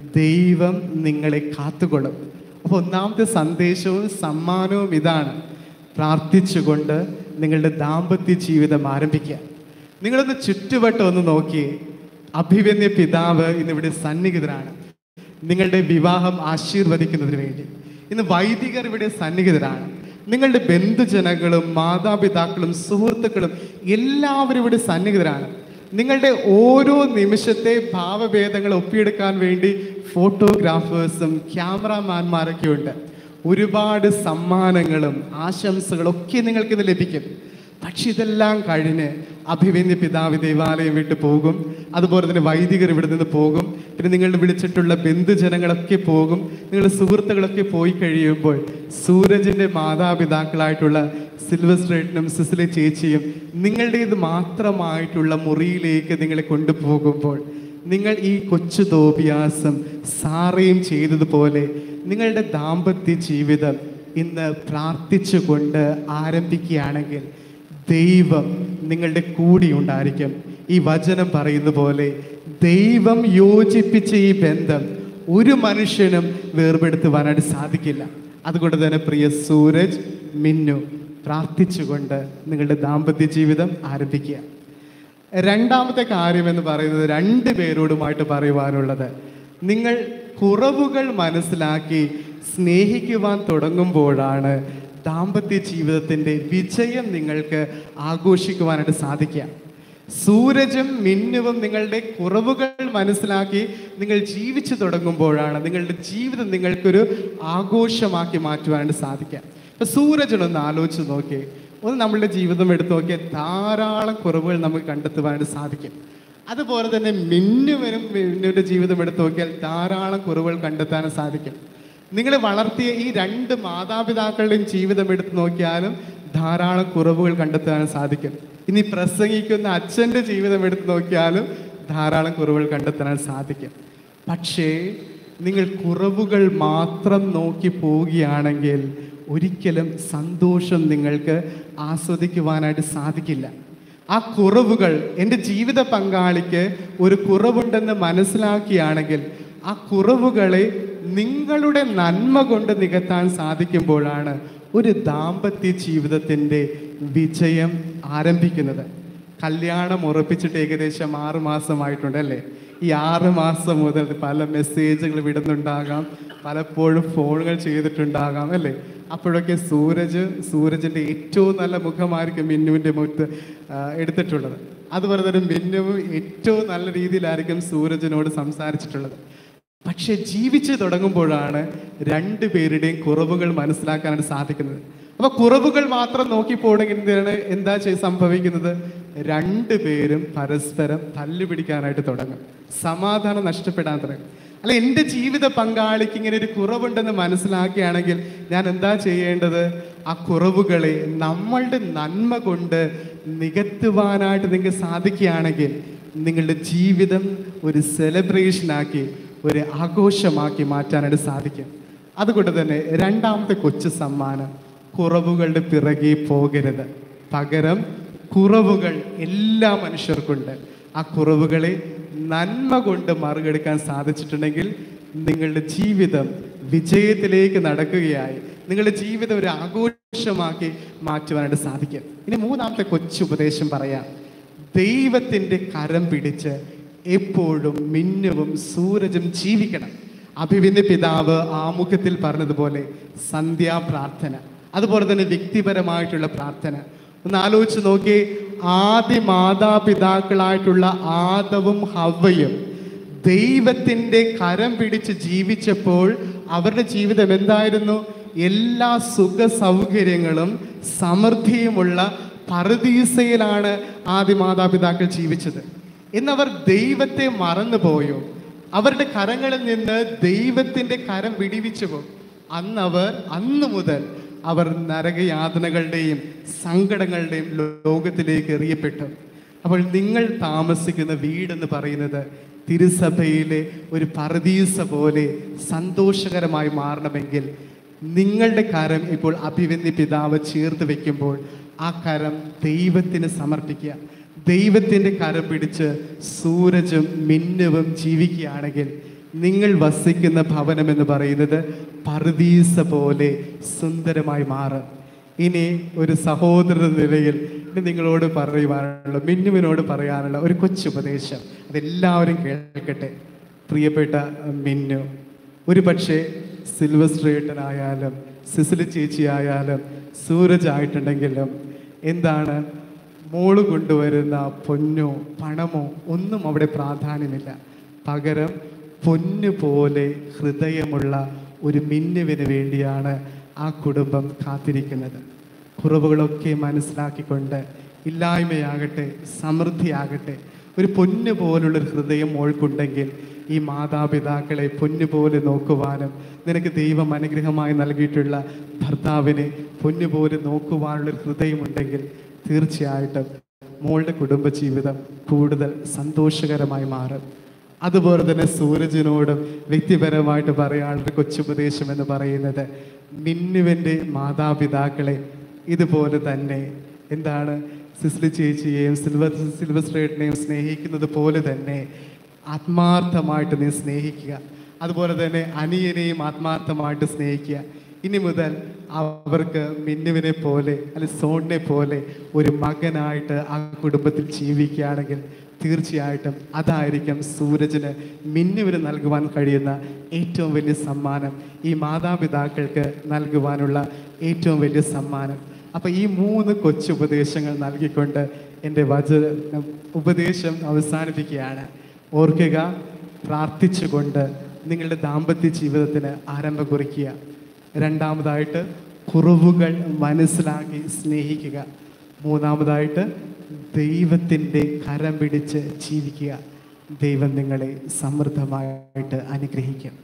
ദൈവം നിങ്ങളെ കാത്തുകൊള്ളും. അപ്പോൾ ഒന്നാമത്തെ സന്ദേശവും സമ്മാനവും ഇതാണ്, പ്രാർത്ഥിച്ചുകൊണ്ട് നിങ്ങളുടെ ദാമ്പത്യ ജീവിതം ആരംഭിക്കുക. നിങ്ങളൊന്ന് ചുറ്റുവട്ടം ഒന്ന് നോക്കിയേ. അഭിവന്യ പിതാവ് ഇന്നിവിടെ സന്നിഹിതരാണ് നിങ്ങളുടെ വിവാഹം ആശീർവദിക്കുന്നതിന് വേണ്ടി. ഇന്ന് വൈദികർ ഇവിടെ സന്നിഹിതരാണ്. നിങ്ങളുടെ ബന്ധുജനങ്ങളും മാതാപിതാക്കളും സുഹൃത്തുക്കളും എല്ലാവരും ഇവിടെ സന്നിഹിതരാണ്. നിങ്ങളുടെ ഓരോ നിമിഷത്തെ ഭാവഭേദങ്ങൾ ഒപ്പിയെടുക്കാൻ വേണ്ടി ഫോട്ടോഗ്രാഫേഴ്സും ക്യാമറാമാൻമാരൊക്കെ ഉണ്ട്. ഒരുപാട് സമ്മാനങ്ങളും ആശംസകളും ഒക്കെ നിങ്ങൾക്കിന്ന് ലഭിക്കും. പക്ഷെ ഇതെല്ലാം കഴിഞ്ഞ് അഭിവന്യ പിതാവ് ദേവാലയം വിട്ട് പോകും, അതുപോലെ തന്നെ വൈദികർ ഇവിടെ നിന്ന് പോകും, പിന്നെ നിങ്ങൾ വിളിച്ചിട്ടുള്ള ബന്ധുജനങ്ങളൊക്കെ പോകും, നിങ്ങളുടെ സുഹൃത്തുക്കളൊക്കെ പോയി കഴിയുമ്പോൾ സൂരജിൻ്റെ മാതാപിതാക്കളായിട്ടുള്ള സിൽവസ്റ്ററും സിസിലെ ചേച്ചിയും നിങ്ങളുടേത് മാത്രമായിട്ടുള്ള മുറിയിലേക്ക് നിങ്ങളെ കൊണ്ടുപോകുമ്പോൾ നിങ്ങൾ ഈ കൊച്ചു തോബിയാസും സാറയും ചെയ്തതുപോലെ നിങ്ങളുടെ ദാമ്പത്യ ജീവിതം ഇന്ന് പ്രാർത്ഥിച്ചുകൊണ്ട് ആരംഭിക്കുകയാണെങ്കിൽ ദൈവം നിങ്ങളുടെ കൂടെ ഉണ്ടായിരിക്കും. ഈ വചനം പറയുന്ന പോലെ ദൈവം യോജിപ്പിച്ച ഈ ബന്ധം ഒരു മനുഷ്യനും വേർപെടുത്തുവാനായിട്ട് സാധിക്കില്ല. അതുകൊണ്ട് തന്നെ പ്രിയ സൂരജ്, മിന്നു, പ്രാർത്ഥിച്ചുകൊണ്ട് നിങ്ങളുടെ ദാമ്പത്യ ജീവിതം ആരംഭിക്കുക. രണ്ടാമത്തെ കാര്യം എന്ന് പറയുന്നത് രണ്ട് പേരോടുമായിട്ട് പറയുവാനുള്ളത്, നിങ്ങൾ കുറവുകൾ മനസ്സിലാക്കി സ്നേഹിക്കുവാൻ തുടങ്ങുമ്പോഴാണ് ദാമ്പത്യ ജീവിതത്തിൻ്റെ വിജയം നിങ്ങൾക്ക് ആഘോഷിക്കുവാനായിട്ട് സാധിക്കുക. സൂരജും മിന്നുവും നിങ്ങളുടെ കുറവുകൾ മനസ്സിലാക്കി നിങ്ങൾ ജീവിച്ചു തുടങ്ങുമ്പോഴാണ് നിങ്ങളുടെ ജീവിതം നിങ്ങൾക്കൊരു ആഘോഷമാക്കി മാറ്റുവാനായിട്ട് സാധിക്കുക. ഇപ്പം സൂരജിനൊന്ന് ആലോചിച്ച് നോക്കി, ഒന്ന് നമ്മളുടെ ജീവിതം എടുത്തു നോക്കിയാൽ ധാരാളം കുറവുകൾ നമുക്ക് കണ്ടെത്തുവാനായിട്ട് സാധിക്കും. അതുപോലെ തന്നെ മിന്നുവിനും മിന്നുവിൻ്റെ ജീവിതം എടുത്തു നോക്കിയാൽ ധാരാളം കുറവുകൾ കണ്ടെത്താനും സാധിക്കും. നിങ്ങൾ വളർത്തിയ ഈ രണ്ട് മാതാപിതാക്കളുടെയും ജീവിതം എടുത്ത് നോക്കിയാലും ധാരാളം കുറവുകൾ കണ്ടെത്താനും സാധിക്കും. ഇനി പ്രസംഗിക്കുന്ന അച്ഛൻ്റെ ജീവിതം എടുത്ത് നോക്കിയാലും ധാരാളം കുറവുകൾ കണ്ടെത്താൻ സാധിക്കും. പക്ഷേ നിങ്ങൾ കുറവുകൾ മാത്രം നോക്കി പോവുകയാണെങ്കിൽ ഒരിക്കലും സന്തോഷം നിങ്ങൾക്ക് ആസ്വദിക്കുവാനായിട്ട് സാധിക്കില്ല. ആ കുറവുകൾ, എൻ്റെ ജീവിത പങ്കാളിക്ക് ഒരു കുറവുണ്ടെന്ന് മനസ്സിലാക്കിയാണെങ്കിൽ ആ കുറവുകളെ നിങ്ങളുടെ നന്മ കൊണ്ട് നികത്താൻ സാധിക്കുമ്പോഴാണ് ഒരു ദാമ്പത്യ ജീവിതത്തിൻ്റെ വിജയം ആരംഭിക്കുന്നത്. കല്യാണം ഉറപ്പിച്ചിട്ട് ഏകദേശം ആറ് മാസമായിട്ടുണ്ട് അല്ലേ? ഈ ആറ് മാസം മുതൽ പല മെസ്സേജുകൾ വിടുന്നുണ്ടാകാം, പലപ്പോഴും ഫോണുകൾ ചെയ്തിട്ടുണ്ടാകാം അല്ലേ? അപ്പോഴൊക്കെ സൂരജ് സൂരജിൻ്റെ ഏറ്റവും നല്ല മുഖമായിരിക്കും മിന്നുവിൻ്റെ മുഖത്ത് എടുത്തിട്ടുള്ളത്. അതുപോലെ തന്നെ മിന്നുവും ഏറ്റവും നല്ല രീതിയിലായിരിക്കും സൂരജിനോട് സംസാരിച്ചിട്ടുള്ളത്. പക്ഷെ ജീവിച്ച് തുടങ്ങുമ്പോഴാണ് രണ്ടു പേരുടെയും കുറവുകൾ മനസ്സിലാക്കാനായിട്ട് സാധിക്കുന്നത്. അപ്പൊ കുറവുകൾ മാത്രം നോക്കി പോകണമെങ്കിൽ എന്താണ് എന്താ ചെയ്ത് സംഭവിക്കുന്നത്? രണ്ടു പേരും പരസ്പരം തല്ലുപിടിക്കാനായിട്ട് തുടങ്ങും, സമാധാനം നഷ്ടപ്പെടാൻ തുടങ്ങും. അല്ല, എൻ്റെ ജീവിത പങ്കാളിക്ക് ഇങ്ങനെ ഒരു കുറവുണ്ടെന്ന് മനസ്സിലാക്കുകയാണെങ്കിൽ ഞാൻ എന്താ ചെയ്യേണ്ടത്? ആ കുറവുകളെ നമ്മളുടെ നന്മ കൊണ്ട് നികത്തുവാനായിട്ട് നിങ്ങൾക്ക് സാധിക്കുകയാണെങ്കിൽ നിങ്ങളുടെ ജീവിതം ഒരു സെലിബ്രേഷനാക്കി, ഒരു ആഘോഷമാക്കി മാറ്റാനായിട്ട് സാധിക്കും. അതുകൊണ്ട് തന്നെ രണ്ടാമത്തെ കൊച്ചു സമ്മാനം, കുറവുകളുടെ പിറകെ പോകരുത്. പകരം കുറവുകൾ എല്ലാ മനുഷ്യർക്കുണ്ട്. ആ കുറവുകളെ നന്മ കൊണ്ട് മറികടക്കാൻ സാധിച്ചിട്ടുണ്ടെങ്കിൽ നിങ്ങളുടെ ജീവിതം വിജയത്തിലേക്ക് നടക്കുകയായി, നിങ്ങളുടെ ജീവിതം ഒരു ആഘോഷമാക്കി മാറ്റുവാനായിട്ട് സാധിക്കും. ഇനി മൂന്നാമത്തെ കൊച്ചു ഉപദേശം പറയാം. ദൈവത്തിൻ്റെ കരം പിടിച്ച് എപ്പോഴും മിന്നുവും സൂരജും ജീവിക്കണം. അഭിവന്യ പിതാവ് ആമുഖത്തിൽ പറഞ്ഞതുപോലെ സന്ധ്യാപ്രാർത്ഥന, അതുപോലെ തന്നെ വ്യക്തിപരമായിട്ടുള്ള പ്രാർത്ഥന. ഒന്ന് ആലോചിച്ച് നോക്കി, ആദ്യ മാതാപിതാക്കളായിട്ടുള്ള ആദവും ഹവ്വയും ദൈവത്തിൻ്റെ കരം പിടിച്ച് ജീവിച്ചപ്പോൾ അവരുടെ ജീവിതം എന്തായിരുന്നു? എല്ലാ സുഖ സൗകര്യങ്ങളും സമൃദ്ധിയുമുള്ള പറുദീസയിലാണ് ആദ്യ മാതാപിതാക്കൾ ജീവിച്ചത്. എന്നവർ ദൈവത്തെ മറന്നുപോയോ? അവരുടെ കരങ്ങളിൽ നിന്ന് ദൈവത്തിൻ്റെ കരം വിടിവിച്ചുവോ? അന്നവർ അന്നു മുതൽ അവർ നരകയാതനകളുടെയും സങ്കടങ്ങളുടെയും ലോകത്തിലേക്ക് എറിയപ്പെട്ടു. അപ്പോൾ നിങ്ങൾ താമസിക്കുന്ന വീടെന്ന് പറയുന്നത് തിരുസഭയിലെ ഒരു പറുദീസ പോലെ സന്തോഷകരമായി മാറണമെങ്കിൽ നിങ്ങളുടെ കരം ഇപ്പോൾ അഭിവന്യ പിതാവ് ചേർത്ത് വെക്കുമ്പോൾ ആ കരം ദൈവത്തിന് സമർപ്പിക്കുക. ദൈവത്തിൻ്റെ കരം പിടിച്ച് സൂരജും മിന്നുവും ജീവിക്കുകയാണെങ്കിൽ നിങ്ങൾ വസിക്കുന്ന ഭവനം എന്ന് പറയുന്നത് പറുദീസ പോലെ സുന്ദരമായി മാറും. ഇനി ഒരു സഹോദര നിലയിൽ നിങ്ങളോട് പറയുവാനുള്ള, മിന്നുവിനോട് പറയാനുള്ള ഒരു കൊച്ചുപദേശം, അതെല്ലാവരും കേൾക്കട്ടെ. പ്രിയപ്പെട്ട മിന്നു, ഒരു പക്ഷേ സിൽവസ്റ്റർ ഏട്ടനായാലും സിസിലി ചേച്ചി ആയാലും സൂരജ് ആയിട്ടുണ്ടെങ്കിലും എന്താണ്, മോള് കൊണ്ടുവരുന്ന പൊന്നോ പണമോ ഒന്നും അവിടെ പ്രാധാന്യമില്ല. പകരം പൊന്നു പോലെ ഹൃദയമുള്ള ഒരു മിന്നുവിന് വേണ്ടിയാണ് ആ കുടുംബം കാത്തിരിക്കുന്നത്. കുറവുകളൊക്കെ മനസ്സിലാക്കിക്കൊണ്ട് ഇല്ലായ്മയാകട്ടെ സമൃദ്ധിയാകട്ടെ ഒരു പൊന്നു പോലുള്ളൊരു ഹൃദയം മോൾക്കുണ്ടെങ്കിൽ ഈ മാതാപിതാക്കളെ പൊന്നുപോലെ നോക്കുവാനും നിനക്ക് ദൈവം അനുഗ്രഹമായി നൽകിയിട്ടുള്ള ഭർത്താവിനെ പൊന്നുപോലെ നോക്കുവാനുള്ളൊരു ഹൃദയമുണ്ടെങ്കിൽ തീർച്ചയായിട്ടും മോളുടെ കുടുംബജീവിതം കൂടുതൽ സന്തോഷകരമായി മാറും. അതുപോലെ തന്നെ സൂരജിനോടും വ്യക്തിപരമായിട്ട് പറയാനുള്ള കൊച്ചുപദേശം എന്ന് പറയുന്നത്, മിന്നുവിൻ്റെ മാതാപിതാക്കളെ ഇതുപോലെ തന്നെ എന്താണ് സിസ്ലി ചേച്ചിയെയും സിൽവർ സിൽവസ്റ്റർ ഏട്ടനെയും സ്നേഹിക്കുന്നത് പോലെ തന്നെ ആത്മാർത്ഥമായിട്ട് നീ സ്നേഹിക്കുക. അതുപോലെ തന്നെ അനിയനെയും ആത്മാർത്ഥമായിട്ട് സ്നേഹിക്കുക. ഇനി മുതൽ അവർക്ക് മിന്നുവിനെ പോലെ അല്ലെങ്കിൽ സോണിനെ പോലെ ഒരു മകനായിട്ട് ആ കുടുംബത്തിൽ ജീവിക്കുകയാണെങ്കിൽ തീർച്ചയായിട്ടും അതായിരിക്കും സൂരജിന് മിന്നുവിന് നൽകുവാൻ കഴിയുന്ന ഏറ്റവും വലിയ സമ്മാനം, ഈ മാതാപിതാക്കൾക്ക് നൽകുവാനുള്ള ഏറ്റവും വലിയ സമ്മാനം. അപ്പം ഈ മൂന്ന് കൊച്ചുപദേശങ്ങൾ നൽകിക്കൊണ്ട് എൻ്റെ വചന ഉപദേശം അവസാനിപ്പിക്കുകയാണ്. ഓർക്കുക, പ്രാർത്ഥിച്ചുകൊണ്ട് നിങ്ങളുടെ ദാമ്പത്യ ജീവിതത്തിന് ആരംഭം കുറിക്കുക. രണ്ടാമതായിട്ട് കുറവുകൾ മനസ്സിലാക്കി സ്നേഹിക്കുക. മൂന്നാമതായിട്ട് ദൈവത്തിൻ്റെ കരം പിടിച്ച് ജീവിക്കുക. ദൈവം നിങ്ങളെ സമൃദ്ധമായിട്ട് അനുഗ്രഹിക്കും.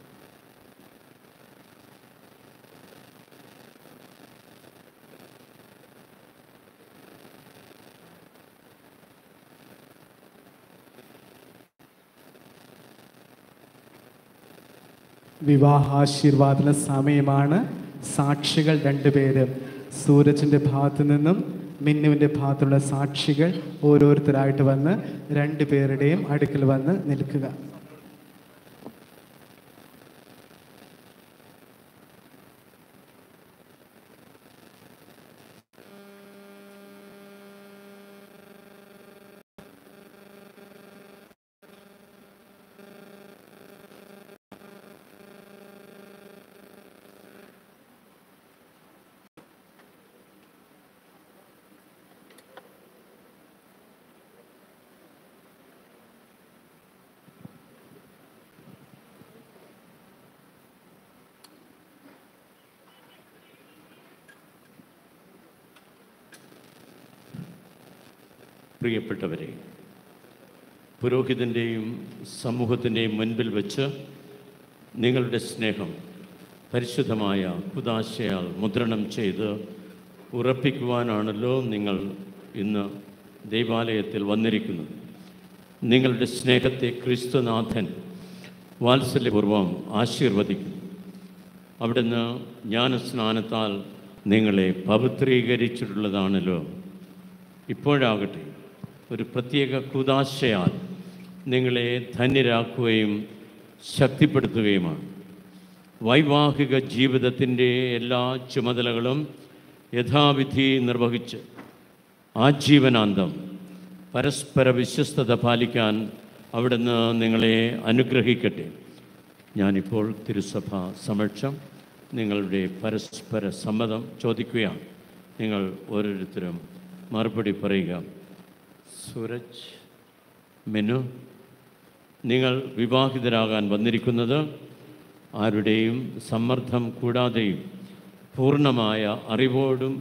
വിവാഹാശീർവാദന സമയമാണ്. സാക്ഷികൾ രണ്ടുപേരും, സൂരജിൻ്റെ ഭാഗത്തു നിന്നും മിന്നുവിൻ്റെ ഭാഗത്തുള്ള സാക്ഷികൾ ഓരോരുത്തരായിട്ട് വന്ന് രണ്ടുപേരുടെയും അടുക്കൽ വന്ന് നിൽക്കുക. പ്രിയപ്പെട്ടവരെ, പുരോഹിതൻ്റെയും സമൂഹത്തിൻ്റെയും മുൻപിൽ വെച്ച് നിങ്ങളുടെ സ്നേഹം പരിശുദ്ധമായ കുദാശയാൽ മുദ്രണം ചെയ്ത് ഉറപ്പിക്കുവാനാണല്ലോ നിങ്ങൾ ഇന്ന് ദൈവാലയത്തിൽ വന്നിരിക്കുന്നത്. നിങ്ങളുടെ സ്നേഹത്തെ ക്രിസ്തുനാഥൻ വാത്സല്യപൂർവ്വം ആശീർവദിക്കും. അവിടുന്ന് ജ്ഞാനസ്നാനത്താൽ നിങ്ങളെ പവിത്രീകരിച്ചിട്ടുള്ളതാണല്ലോ. ഇപ്പോഴാകട്ടെ ഒരു പ്രത്യേക കുദാശയാൽ നിങ്ങളെ ധന്യരാക്കുകയും ശക്തിപ്പെടുത്തുകയുമാണ്. വൈവാഹിക ജീവിതത്തിൻ്റെ എല്ലാ ചുമതലകളും യഥാവിധി നിർവഹിച്ച് ആജീവനാന്തം പരസ്പര വിശ്വസ്തത പാലിക്കാൻ അവിടുന്ന് നിങ്ങളെ അനുഗ്രഹിക്കട്ടെ. ഞാനിപ്പോൾ തിരുസഭ സമക്ഷം നിങ്ങളുടെ പരസ്പര സമ്മതം ചോദിക്കുകയാണ്. നിങ്ങൾ ഓരോരുത്തരും മറുപടി പറയുക. സൂരജ്, മിന്നു, നിങ്ങൾ വിവാഹിതരാകാൻ വന്നിരിക്കുന്നത് ആരുടെയും സമ്മർദ്ദം കൂടാതെയും പൂർണ്ണമായ അറിവോടും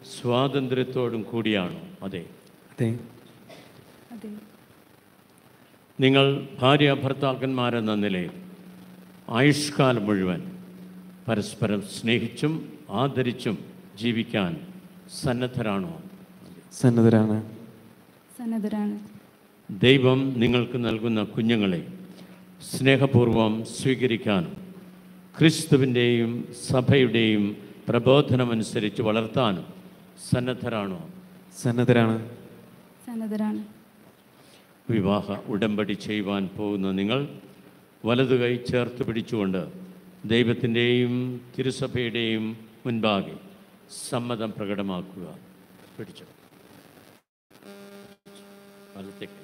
സ്വാതന്ത്ര്യത്തോടും കൂടിയാണോ? അതെ. അതെ. അതെ. നിങ്ങൾ ഭാര്യ ഭർത്താക്കന്മാരെന്ന നിലയിൽ ആയുഷ്കാലം മുഴുവൻ പരസ്പരം സ്നേഹിച്ചും ആദരിച്ചും ജീവിക്കാൻ സന്നദ്ധരാണോ? സന്നദ്ധരാണ്. സന്നദ്ധരാണ്. ദൈവം നിങ്ങൾക്ക് നൽകുന്ന കുഞ്ഞുങ്ങളെ സ്നേഹപൂർവം സ്വീകരിക്കാനും ക്രിസ്തുവിൻ്റെയും സഭയുടെയും പ്രബോധനമനുസരിച്ച് വളർത്താനും സന്നദ്ധരാണോ? സന്നദ്ധരാണ്. സന്നദ്ധരാണ്. വിവാഹ ഉടമ്പടി ചെയ്യുവാൻ പോകുന്ന നിങ്ങൾ വലതു കൈ ചേർത്ത് പിടിച്ചുകൊണ്ട് ദൈവത്തിൻ്റെയും തിരുസഭയുടെയും മുൻപാകെ സമ്മതം പ്രകടമാക്കുക. പിടിച്ചു. വലത്തേക്ക്.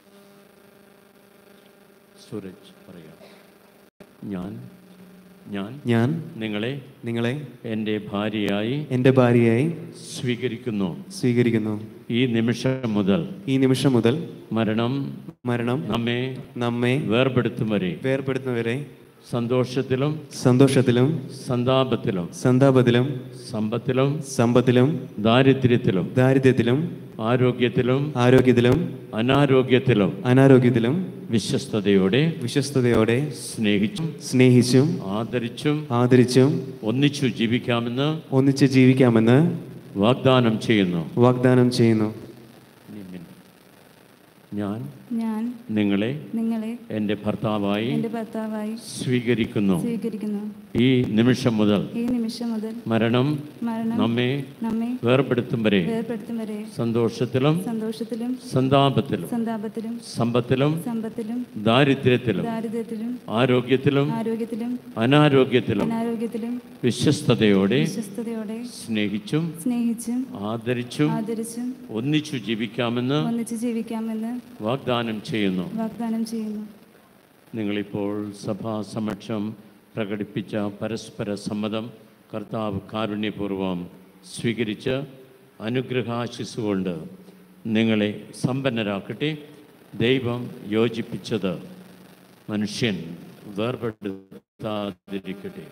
സൂരജ് പറയാം. ഞാൻ ഞാൻ ഞാൻ നിങ്ങളെ നിങ്ങളെ എൻ്റെ ഭാര്യയായി എൻ്റെ ഭാര്യയായി സ്വീകരിക്കുന്നു സ്വീകരിക്കുന്നു ഈ നിമിഷം മുതൽ ഈ നിമിഷം മുതൽ മരണം മരണം നമ്മെ നമ്മെ വേർപെടുത്തും വരെ വേർപെടുത്തുന്നവരെ സന്തോഷത്തിലും സന്തോഷത്തിലും സന്താപത്തിലും സന്താപത്തിലും സമ്പത്തിലും സമ്പത്തിലും ദാരിദ്ര്യത്തിലും ദാരിദ്ര്യത്തിലും ആരോഗ്യത്തിലും ആരോഗ്യത്തിലും അനാരോഗ്യത്തിലും അനാരോഗ്യത്തിലും വിശ്വസ്തയോടെ വിശ്വസ്തയോടെ സ്നേഹിച്ചും സ്നേഹിച്ചും ആദരിച്ചും ആദരിച്ചും ഒന്നിച്ചു ജീവിക്കാമെന്ന് ഒന്നിച്ച് ജീവിക്കാമെന്ന് വാഗ്ദാനം ചെയ്യുന്നു വാഗ്ദാനം ചെയ്യുന്നു. ഞാൻ ഞാൻ നിങ്ങളെ നിങ്ങളെ എൻ്റെ ഭർത്താവായി എൻ്റെ ഭർത്താവായി സ്വീകരിക്കുന്നു സ്വീകരിക്കുന്നു ഈ നിമിഷം മുതൽ ഈ നിമിഷം മുതൽ മരണം മരണം നമ്മെ നമ്മെ വേർപെടുത്തും വരെ വേർപെടുത്തും വരെ സന്തോഷത്തിലും സന്തോഷത്തിലും സന്താപത്തിലും സന്താപത്തിലും സമ്പത്തിലും സമ്പത്തിലും ദാരിദ്ര്യത്തിലും ദാരിദ്ര്യത്തിലും ആരോഗ്യത്തിലും ആരോഗ്യത്തിലും അനാരോഗ്യത്തിലും അനാരോഗ്യത്തിലും വിശ്വസ്തയോടെ വിശ്വസ്തയോടെ സ്നേഹിച്ചും സ്നേഹിച്ചും ആദരിച്ചും ആദരിച്ചും ഒന്നിച്ചു ജീവിക്കാമെന്ന് ഒന്നിച്ച് ജീവിക്കാമെന്ന് വാഗ്ദാനം ചെയ്യുന്നു വാഗ്ദാനം ചെയ്യുന്നു. നിങ്ങളിപ്പോൾ സഭാസമക്ഷം പ്രകടിപ്പിച്ച പരസ്പര സമ്മതം കർത്താവ് കാരുണ്യപൂർവം സ്വീകരിച്ച് അനുഗ്രഹാശിസുകൊണ്ട് നിങ്ങളെ സമ്പന്നരാക്കട്ടെ. ദൈവം യോജിപ്പിച്ചത് മനുഷ്യൻ വേർപെടുത്താതിരിക്കട്ടെ.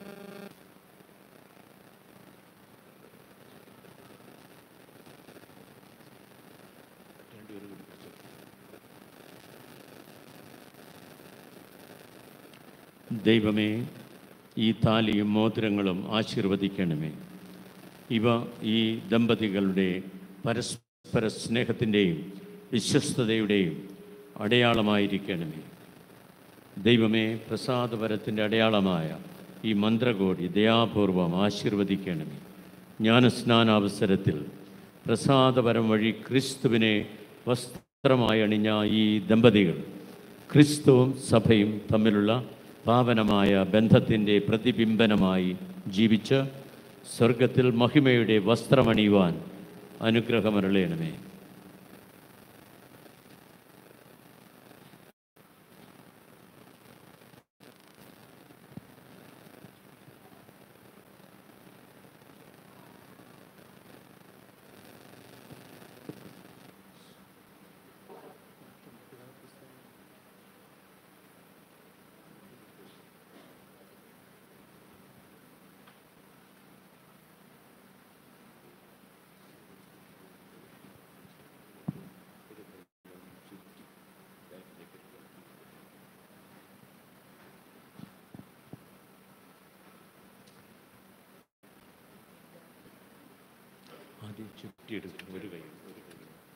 ദൈവമേ, ഈ താലിയും മോതിരങ്ങളും ആശീർവദിക്കണമേ. ഇവ ഈ ദമ്പതികളുടെ പരസ്പര സ്നേഹത്തിൻ്റെയും വിശ്വസ്തതയുടെയും അടയാളമായിരിക്കണമേ. ദൈവമേ, പ്രസാദപരത്തിൻ്റെ അടയാളമായ ഈ മന്ത്രകോടി ദയാപൂർവം ആശീർവദിക്കണമേ. ജ്ഞാനസ്നാനാവസരത്തിൽ പ്രസാദപരം വഴി ക്രിസ്തുവിനെ വസ്ത്രമായി അണിഞ്ഞ ഈ ദമ്പതികൾ ക്രിസ്തുവും സഭയും തമ്മിലുള്ള പാവനമായ ബന്ധത്തിൻ്റെ പ്രതിബിംബനമായി ജീവിച്ച് സ്വർഗത്തിൽ മഹിമയുടെ വസ്ത്രമണിയുവാൻ അനുഗ്രഹമരുളയണമേ. ആദ്യം ചുറ്റിയെടുക്കും ഒരു കൈ ഒരു കൈ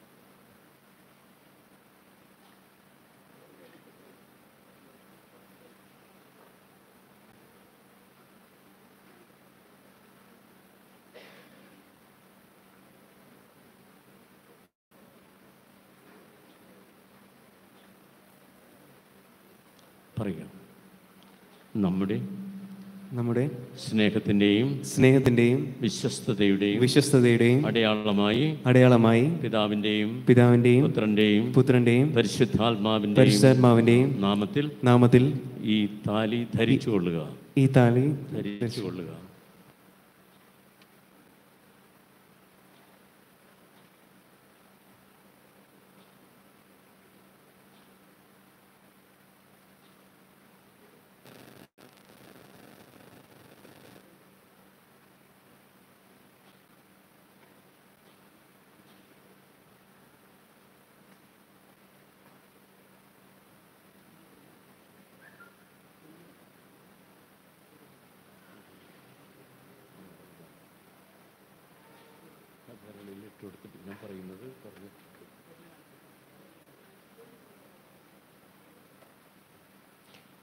പറയാം. നമ്മുടെ നമ്മുടെ സ്നേഹത്തിൻ്റെയും സ്നേഹത്തിൻ്റെയും വിശ്വസ്തതയുടെയും വിശ്വസ്തതയുടെയും അടയാളമായി അടയാളമായി പിതാവിൻ്റെയും പിതാവിൻ്റെയും പുത്രൻ്റെയും പുത്രൻ്റെയും പരിശുദ്ധാത്മാവിൻ്റെയും പരിശുദ്ധാത്മാവിൻ്റെയും നാമത്തിൽ നാമത്തിൽ ഈ താലി ധരിച്ചു കൊള്ളുക ഈ താലി ധരിച്ചു കൊള്ളുക.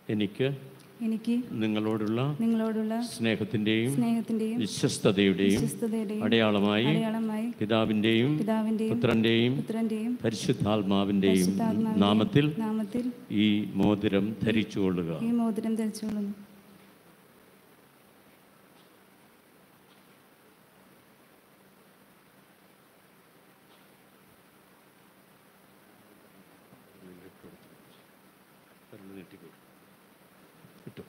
എനിക്ക് എനിക്ക് നിങ്ങളോടുള്ള നിങ്ങളോടുള്ള സ്നേഹത്തിൻ്റെയും സ്നേഹത്തിന്റെയും വിശ്വസ്തതയുടെയും വിശ്വസ്തതയുടെയും അടയാളമായി അടയാളമായി പിതാവിൻ്റെയും പിതാവിന്റെയും പുത്രൻ്റെയും പുത്രന്റെയും പരിശുദ്ധാത്മാവിൻ്റെയും പരിശുദ്ധാത്മാവിന്റെയും നാമത്തിൽ നാമത്തിൽ ഈ മോതിരം ധരിച്ചുകൊള്ളുക. ഈ മോതിരം ധരിച്ചുകൊള്ളുന്നു. കിട്ടും.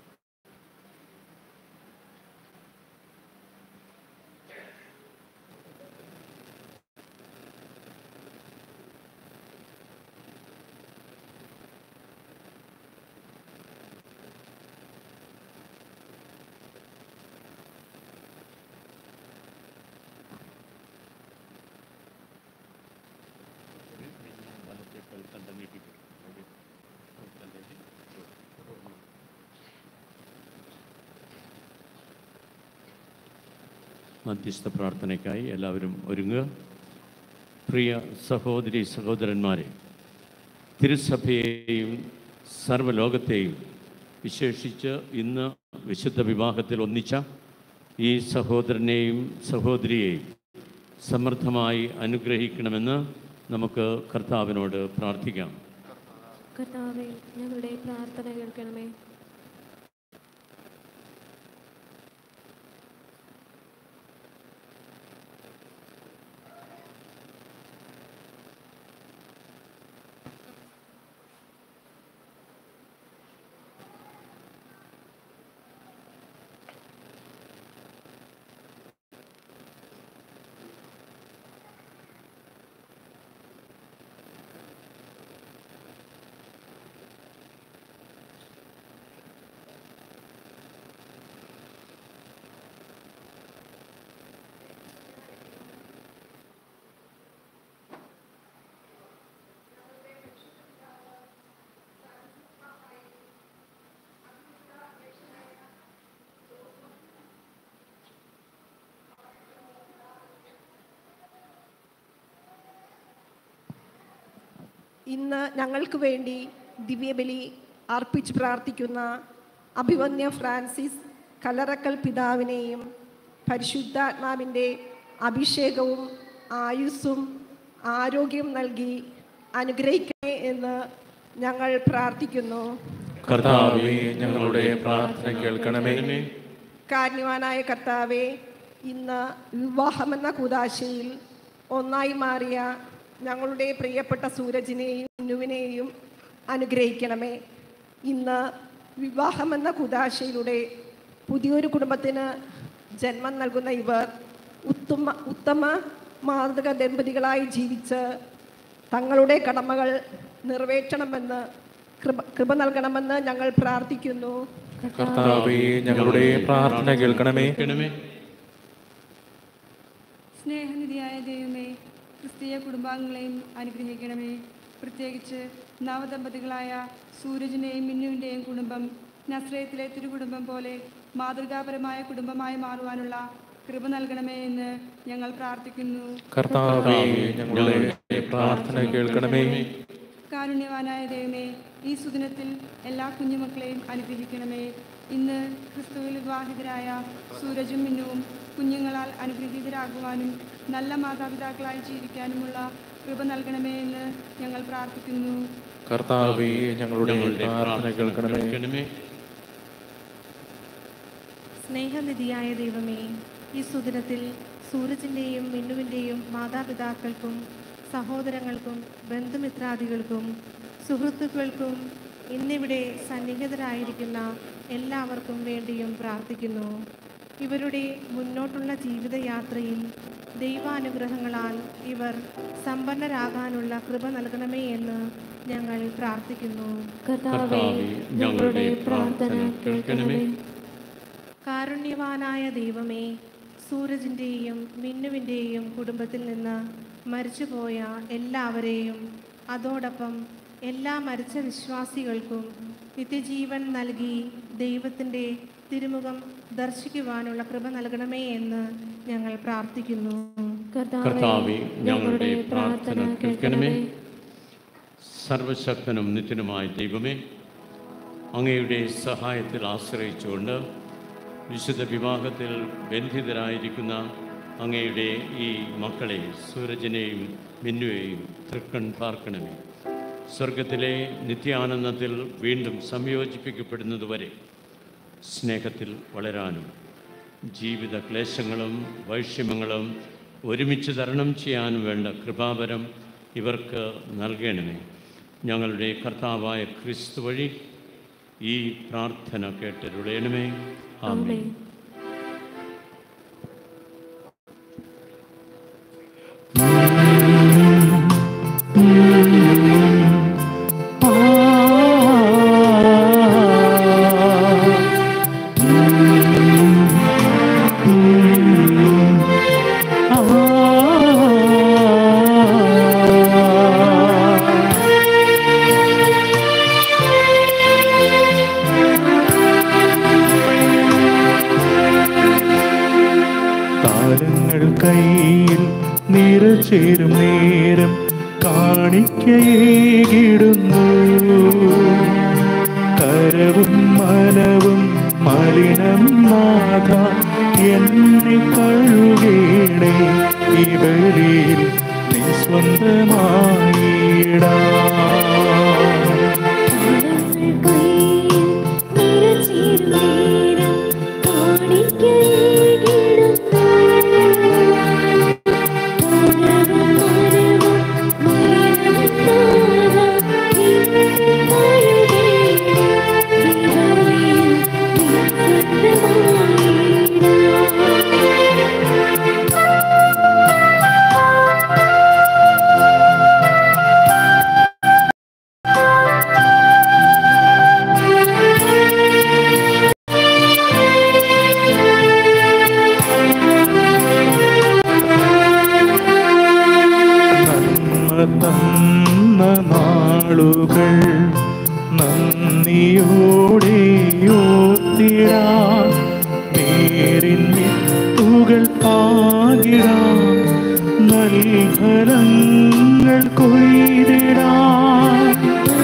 മധ്യസ്ഥ പ്രാർത്ഥനയ്ക്കായി എല്ലാവരും ഒരുങ്ങുക. പ്രിയ സഹോദരി സഹോദരന്മാരെ, തിരുസഭയെയും സർവ്വലോകത്തെയും വിശേഷിച്ച് ഇന്ന് വിശുദ്ധ വിവാഹത്തിൽ ഒന്നിച്ച ഈ സഹോദരനെയും സഹോദരിയെയും സമൃദ്ധമായി അനുഗ്രഹിക്കണമെന്ന് നമുക്ക് കർത്താവിനോട് പ്രാർത്ഥിക്കാം. കർത്താവേ, ഞങ്ങളുടെ പ്രാർത്ഥന കേൾക്കണമേ. ഇന്ന് ഞങ്ങൾക്ക് വേണ്ടി ദിവ്യബലി അർപ്പിച്ച് പ്രാർത്ഥിക്കുന്ന അഭിവന്യ ഫ്രാൻസിസ് കല്ലറക്കൽ പിതാവിനെയും പരിശുദ്ധാത്മാവിൻ്റെ അഭിഷേകവും ആയുസ്സും ആരോഗ്യം നൽകി അനുഗ്രഹിക്കണേ എന്ന് ഞങ്ങൾ പ്രാർത്ഥിക്കുന്നു. കർത്താവേ, ഞങ്ങളുടെ പ്രാർത്ഥന കേൾക്കണമേ. കാരുണ്യവാനായ കർത്താവേ, ഇന്ന് വിവാഹമെന്ന കൂദാശയിൽ ഒന്നായി മാറിയ ഞങ്ങളുടെ പ്രിയപ്പെട്ട സൂരജിനെയും മിന്നുവിനെയും അനുഗ്രഹിക്കണമേ. ഇന്ന് വിവാഹമെന്ന കൂദാശയിലൂടെ പുതിയൊരു കുടുംബത്തിന് ജന്മം നൽകുന്ന ഇവർ ഉത്തമ ഉത്തമ മാതൃക ദമ്പതികളായി ജീവിച്ച് തങ്ങളുടെ കടമകൾ നിറവേറ്റണമെന്ന് കൃപ കൃപ നൽകണമെന്ന് ഞങ്ങൾ പ്രാർത്ഥിക്കുന്നു. കർത്താവേ, ഞങ്ങളുടെ പ്രാർത്ഥന കേൾക്കണമേ. സ്നേഹനിധിയായ ദൈവമേ, ക്രിസ്തീയ കുടുംബാംഗങ്ങളെയും അനുഗ്രഹിക്കണമേ. പ്രത്യേകിച്ച് നവദമ്പതികളായ സൂരജിൻ്റെയും മിന്നുവിൻ്റെയും കുടുംബം നസ്രയത്തിലെ തിരുകുടുംബം പോലെ മാതൃകാപരമായ കുടുംബമായി മാറുവാനുള്ള കൃപ നൽകണമേ എന്ന് ഞങ്ങൾ പ്രാർത്ഥിക്കുന്നു. കർത്താവേ, ഞങ്ങളുടെ പ്രാർത്ഥന കേൾക്കണമേ. കാരുണ്യവാനായ ദൈവമേ, ഈ സുദിനത്തിൽ എല്ലാ കുഞ്ഞുമക്കളെയും അനുഗ്രഹിക്കണമേ. ഇന്ന് ക്രിസ്തുവിൽ വിവാഹിതരായ സൂരജും മിന്നുവും കുഞ്ഞുങ്ങളാൽ അനുഗ്രഹീതരാകുവാനും നല്ല മാതാപിതാക്കളായി ജീവിക്കാനുമുള്ള കൃപ നൽകണമേ എന്ന് ഞങ്ങൾ പ്രാർത്ഥിക്കുന്നു. കർത്താവേ, ഞങ്ങളുടെ പ്രാർത്ഥന കേൾക്കണമേ. സ്നേഹനിധിയായ ദൈവമേ, ഈ സുദിനത്തിൽ സൂരജിൻ്റെയും മിന്നുവിൻ്റെയും മാതാപിതാക്കൾക്കും സഹോദരങ്ങൾക്കും ബന്ധുമിത്രാദികൾക്കും സുഹൃത്തുക്കൾക്കും ഇന്നിവിടെ സന്നിഹിതരായിരിക്കുന്ന എല്ലാവർക്കും വേണ്ടിയും പ്രാർത്ഥിക്കുന്നു. ഇവരുടെ മുന്നോട്ടുള്ള ജീവിതയാത്രയിൽ ദൈവാനുഗ്രഹങ്ങളാൽ ഇവർ സമ്പന്നരാകാനുള്ള കൃപ നൽകണമേ എന്ന് ഞങ്ങൾ പ്രാർത്ഥിക്കുന്നു. കർത്താവേ, ഞങ്ങളുടെ പ്രാർത്ഥന കേൾക്കണമേ. കാരുണ്യവാനായ ദൈവമേ, സൂരജിൻ്റെയും മിന്നുവിൻ്റെയും കുടുംബത്തിൽ നിന്ന് മരിച്ചുപോയ എല്ലാവരെയും അതോടൊപ്പം എല്ലാ മരിച്ച വിശ്വാസികൾക്കും നിത്യജീവൻ നൽകി ദൈവത്തിൻ്റെ തിരുമുഖം ദർശിക്കുവാനുള്ള കൃപ നൽകണമേ എന്ന് ഞങ്ങൾ പ്രാർത്ഥിക്കുന്നു. കർത്താവേ, ഞങ്ങളുടെ പ്രാർത്ഥന കേൾക്കണമേ. സർവശക്തനും നിത്യനുമായ ദൈവമേ, അങ്ങയുടെ സഹായത്തിൽ ആശ്രയിച്ചുകൊണ്ട് വിശുദ്ധ വിവാഹത്തിൽ ബന്ധിതരായിരിക്കുന്ന അങ്ങയുടെ ഈ മക്കളെ സൂരജിനെയും മിന്നുവേയും തൃക്കൺ പാർക്കണമേ. സ്വർഗത്തിലെ നിത്യാനന്ദത്തിൽ വീണ്ടും സംയോജിപ്പിക്കപ്പെടുന്നതുവരെ സ്നേഹത്തിൽ വളരാനും ജീവിത ക്ലേശങ്ങളും വൈഷമ്യങ്ങളും ഒരുമിച്ച് തരണം ചെയ്യാനും വേണ്ട കൃപാവരം ഇവർക്ക് നൽകണമേ. ഞങ്ങളുടെ കർത്താവായ ക്രിസ്തു വഴി ഈ പ്രാർത്ഥന കേട്ടരുളയണമേ. ആമേൻ. കയ്യിൽ നിറചേരും നേരം കാണിക്കയേകിടുന്നു. കരവും മനവും മലിനമാകാൻ എന്നെ കഴുകേണേ. ഈ ബലിയിൽ നീ സ്വന്തമായിടാ. നാളുകൾ നന്ദിയോടെ ഓർത്തിടാം. നേരിൻ വിത്തുകൾ പാകിടാം. നൽഫലങ്ങൾ കൊയ്തിടാം.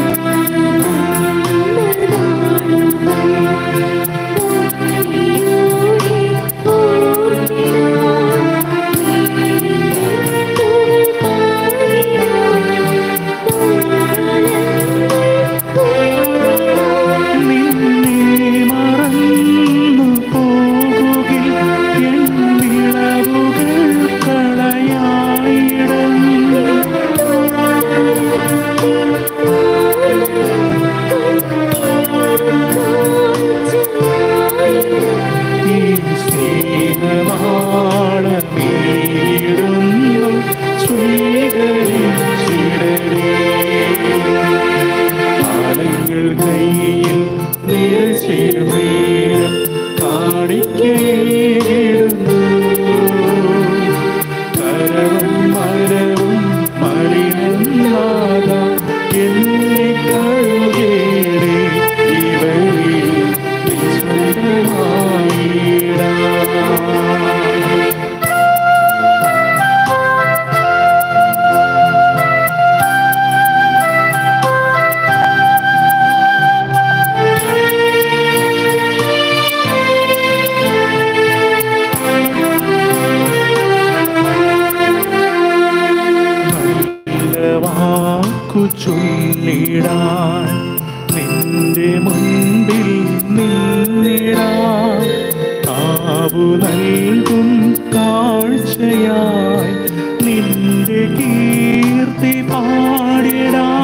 ചൊല്ലിടാൻ നിന്റെ മുൻപിൽ നിന്നിടാൻ കാവു നൽകും കാഴ്ചയായി നിന്റെ കീർത്തി പാടിടാൻ.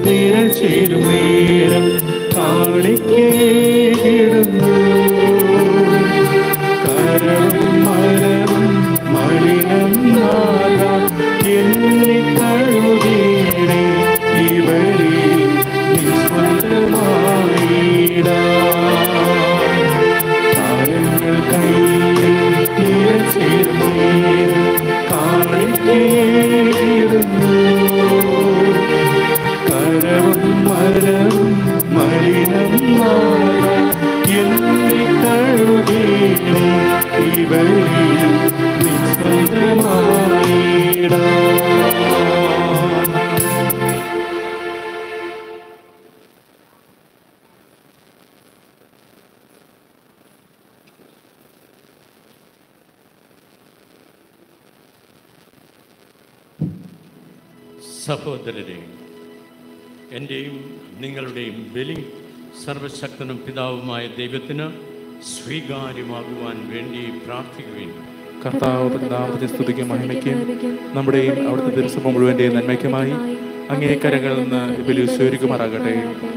നിരചേരും നേരം കാണിക്കേടുന്നു. കരവും മരവും മലിനം നാദാം എന്നെ കഴുകേണേ ഇവരെ നിസ്വന്തമായിടാം. താരങ്ങൾ കയ്യിൽ നിരചേരും നേരം കാണിക്കേടുന്നു. കരവും മരവും മലിനം നാദാം എന്നെ കഴുകേണേ ഇവരെ നിസ്വന്തമായിടാം. സഹോദരരെ, എൻ്റെയും നിങ്ങളുടെയും ബലി സർവശക്തനും പിതാവുമായ ദൈവത്തിന് സ്വീകാര്യമാകുവാൻ വേണ്ടി പ്രാർത്ഥിക്കുകയും കർത്താവ് നാമത്തെ സ്തുതിക്കും മഹിമയ്ക്കും നമ്മുടെയും അവിടുത്തെ ദിവസം മുഴുവൻ്റെയും നന്മയ്ക്കുമായി അങ്ങേ കരങ്ങളിൽ നിന്ന് ബലി സ്വീകരിക്കുമാറാകട്ടെ.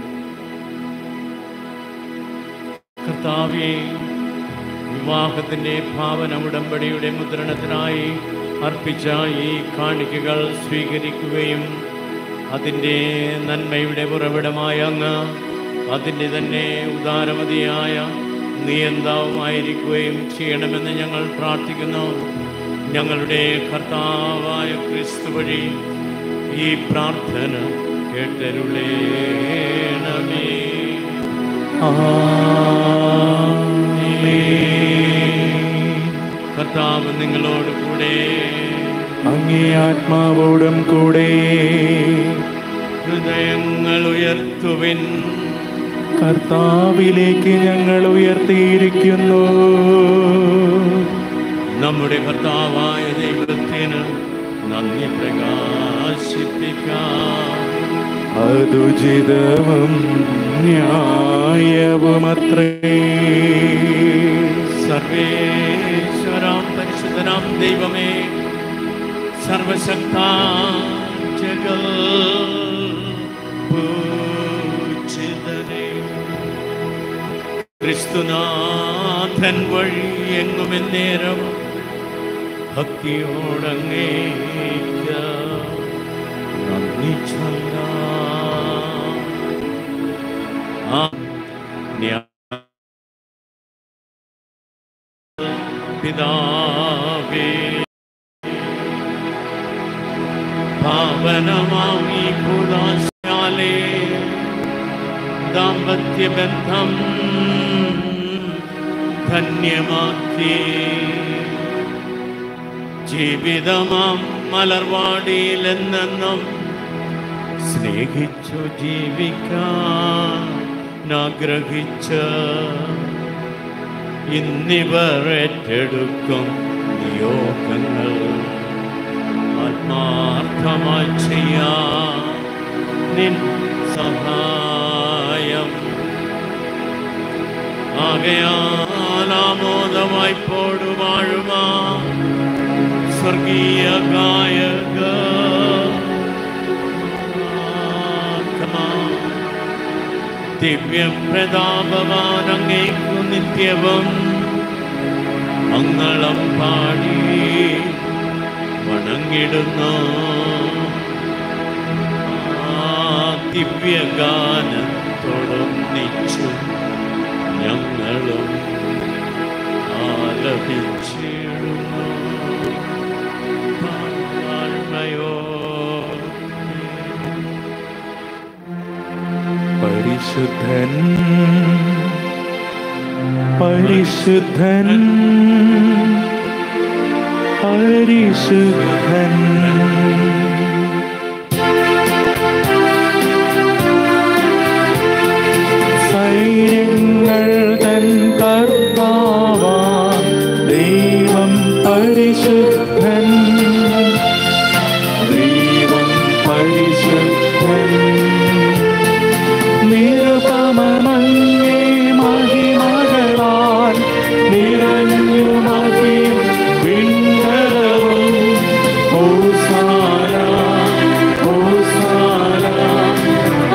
കർത്താവേ, വിവാഹത്തിൻ്റെ ഭാവന ഉടമ്പടിയുടെ മുദ്രണത്തിനായി അർപ്പിച്ച ഈ കാണിക്കകൾ സ്വീകരിക്കുകയും അതിൻ്റെ നന്മയുടെ ഉറവിടമായ അങ്ങ് അതിൻ്റെ തന്നെ ഉദാരമതിയായ നിയന്താവുമായിരിക്കുകയും ചെയ്യണമെന്ന് ഞങ്ങൾ പ്രാർത്ഥിക്കുന്നു. ഞങ്ങളുടെ കർത്താവായ ക്രിസ്തു വഴി ഈ പ്രാർത്ഥന കേട്ടരുളേണമേ. കർത്താവ് നിങ്ങളോട് കൂടെ, അങ്ങേ ആത്മാവോടും കൂടെ. ഹൃദയങ്ങൾ ഉയർത്തുവിൻ. കർത്താവിലേക്ക് ഞങ്ങൾ ഉയർത്തിയിരിക്കുന്നു. നമ്മുടെ കർത്താവായ ദൈവത്തിന് നന്ദി പ്രകാശിപ്പിക്കാം. അതുചിതവും ന്യായവുമത്രേ. സർവേശ്വരാം പരിശുദ്ധനാം ദൈവമേ, സർവശക്ത ജഗൽ പൂജിതനേ, ക്രിസ്തുനാഥൻ വഴി എങ്ങുമെന്നേരം ഭക്തിയോടങ്ങേക്ക് നന്ദി ചൊല്ലാം. ആ പിതാവേ, പാവനമാമി ഭൂതാശാലേ ദാമ്പത്യബന്ധം ധന്യമാക്കി ജീവിതമാം മലർവാടിയിലെന്നും സ്നേഹിച്ചു ജീവിക്കാൻ ആഗ്രഹിച്ച് ഇന്നിവർ ഏറ്റെടുക്കും നിയോഗങ്ങൾ ആത്മാർത്ഥമായി ചെയ്യാൻ നിൻ സഹായം ആകയാൽ ആമോദമായി പോടുവാഴുമാ സ്വർഗീയ ഗായക ദിവ്യപ്രതാപവാൻ അങ്ങേക്കു നിത്യവും മംഗളം പാടി വണങ്ങിടുന്നു. ആ ദിവ്യഗാനത്തോടൊന്നിച്ചു ഞങ്ങളും ആലപിച്ചിടുന്നു. പരിശുദ്ധൻ പരിശുദ്ധൻ പരിശുദ്ധൻ സൈന്യങ്ങൾ തൻ കർത്താവാം ദൈവം പരിശുദ്ധൻ. ദൈവം പരിശുദ്ധൻ. നിരുപമമങ്ങേ മഹിമകളാൽ നിറഞ്ഞു മതിയും വിണ്ഡലവും. ഹോസാന ഹോസാന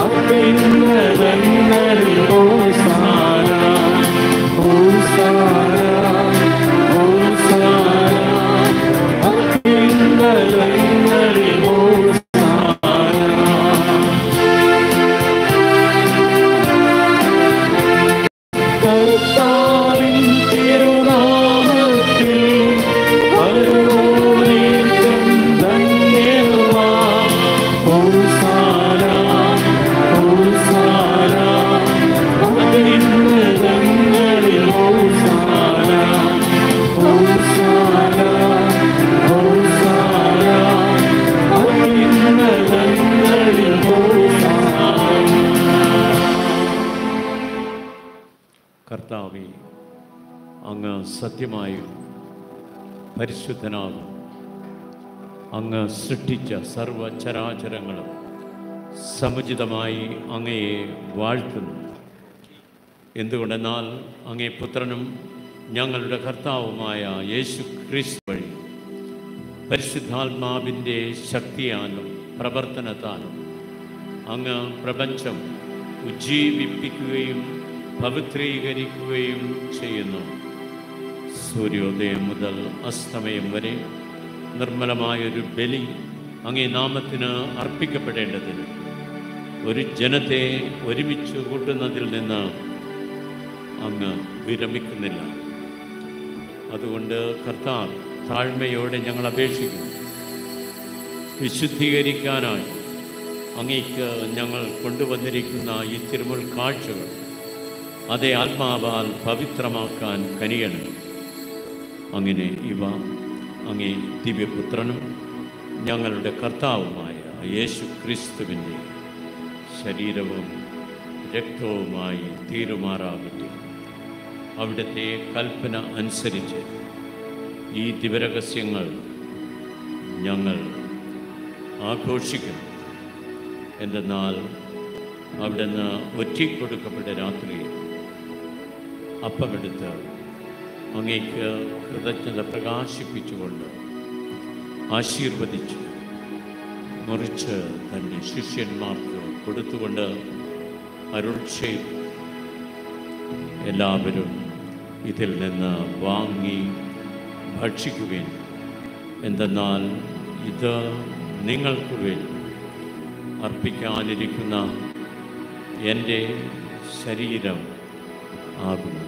കർത്താവേ, അങ്ങ് സത്യമായും പരിശുദ്ധനാകും. അങ്ങ് സൃഷ്ടിച്ച സർവചരാചരങ്ങളും സമുചിതമായി അങ്ങയെ വാഴ്ത്തുന്നു. എന്തുകൊണ്ടെന്നാൽ അങ്ങേ പുത്രനും ഞങ്ങളുടെ കർത്താവുമായ യേശു ക്രിസ്തു വഴി പരിശുദ്ധാത്മാവിൻ്റെ ശക്തിയാലും പ്രവർത്തനത്താലും അങ്ങ് പ്രപഞ്ചം ഉജ്ജീവിപ്പിക്കുകയും പവിത്രീകരിക്കുകയും ചെയ്യുന്നു. സൂര്യോദയം മുതൽ അസ്തമയം വരെ നിർമ്മലമായൊരു ബലി അങ്ങേ നാമത്തിന് അർപ്പിക്കപ്പെടേണ്ടതിന് ഒരു ജനത്തെ ഒരുമിച്ച് കൂട്ടുന്നതിൽ നിന്ന് അങ്ങ് വിരമിക്കുന്നില്ല. അതുകൊണ്ട് കർത്താവ്, താഴ്മയോടെ ഞങ്ങൾ അപേക്ഷിക്കുന്നു, വിശുദ്ധീകരിക്കാനായി അങ്ങേക്ക് ഞങ്ങൾ കൊണ്ടുവന്നിരിക്കുന്ന ഈ തിരുമുൽ കാഴ്ചകൾ അതേ ആത്മാവാൽ പവിത്രമാക്കാൻ കനിയണം. അങ്ങനെ ഇവ അങ്ങേ ദിവ്യപുത്രനും ഞങ്ങളുടെ കർത്താവുമായ യേശു ക്രിസ്തുവിൻ്റെ ശരീരവും രക്തവുമായി തീരുമാറാകട്ടെ. അവിടുത്തെ കൽപ്പന അനുസരിച്ച് ഈ ദിവരഹസ്യങ്ങൾ ഞങ്ങൾ ആഘോഷിക്കുന്നു. എന്തെന്നാൽ അവിടുന്ന് ഒറ്റിക്കൊടുക്കപ്പെട്ട രാത്രിയിൽ അപ്പമെടുത്ത് അങ്ങേക്ക് കൃതജ്ഞത പ്രകാശിപ്പിച്ചുകൊണ്ട് ആശീർവദിച്ച് മുറിച്ച് തൻ്റെ ശിഷ്യന്മാർക്ക് കൊടുത്തുകൊണ്ട് അരുൾ ചെയ്തു, എല്ലാവരും ഇതിൽ നിന്ന് വാങ്ങി ഭക്ഷിക്കുവിൻ. എന്തെന്നാൽ ഇത് നിങ്ങൾക്ക് വേണ്ടി അർപ്പിക്കാനിരിക്കുന്ന എൻ്റെ ശരീരം ആകുന്നു.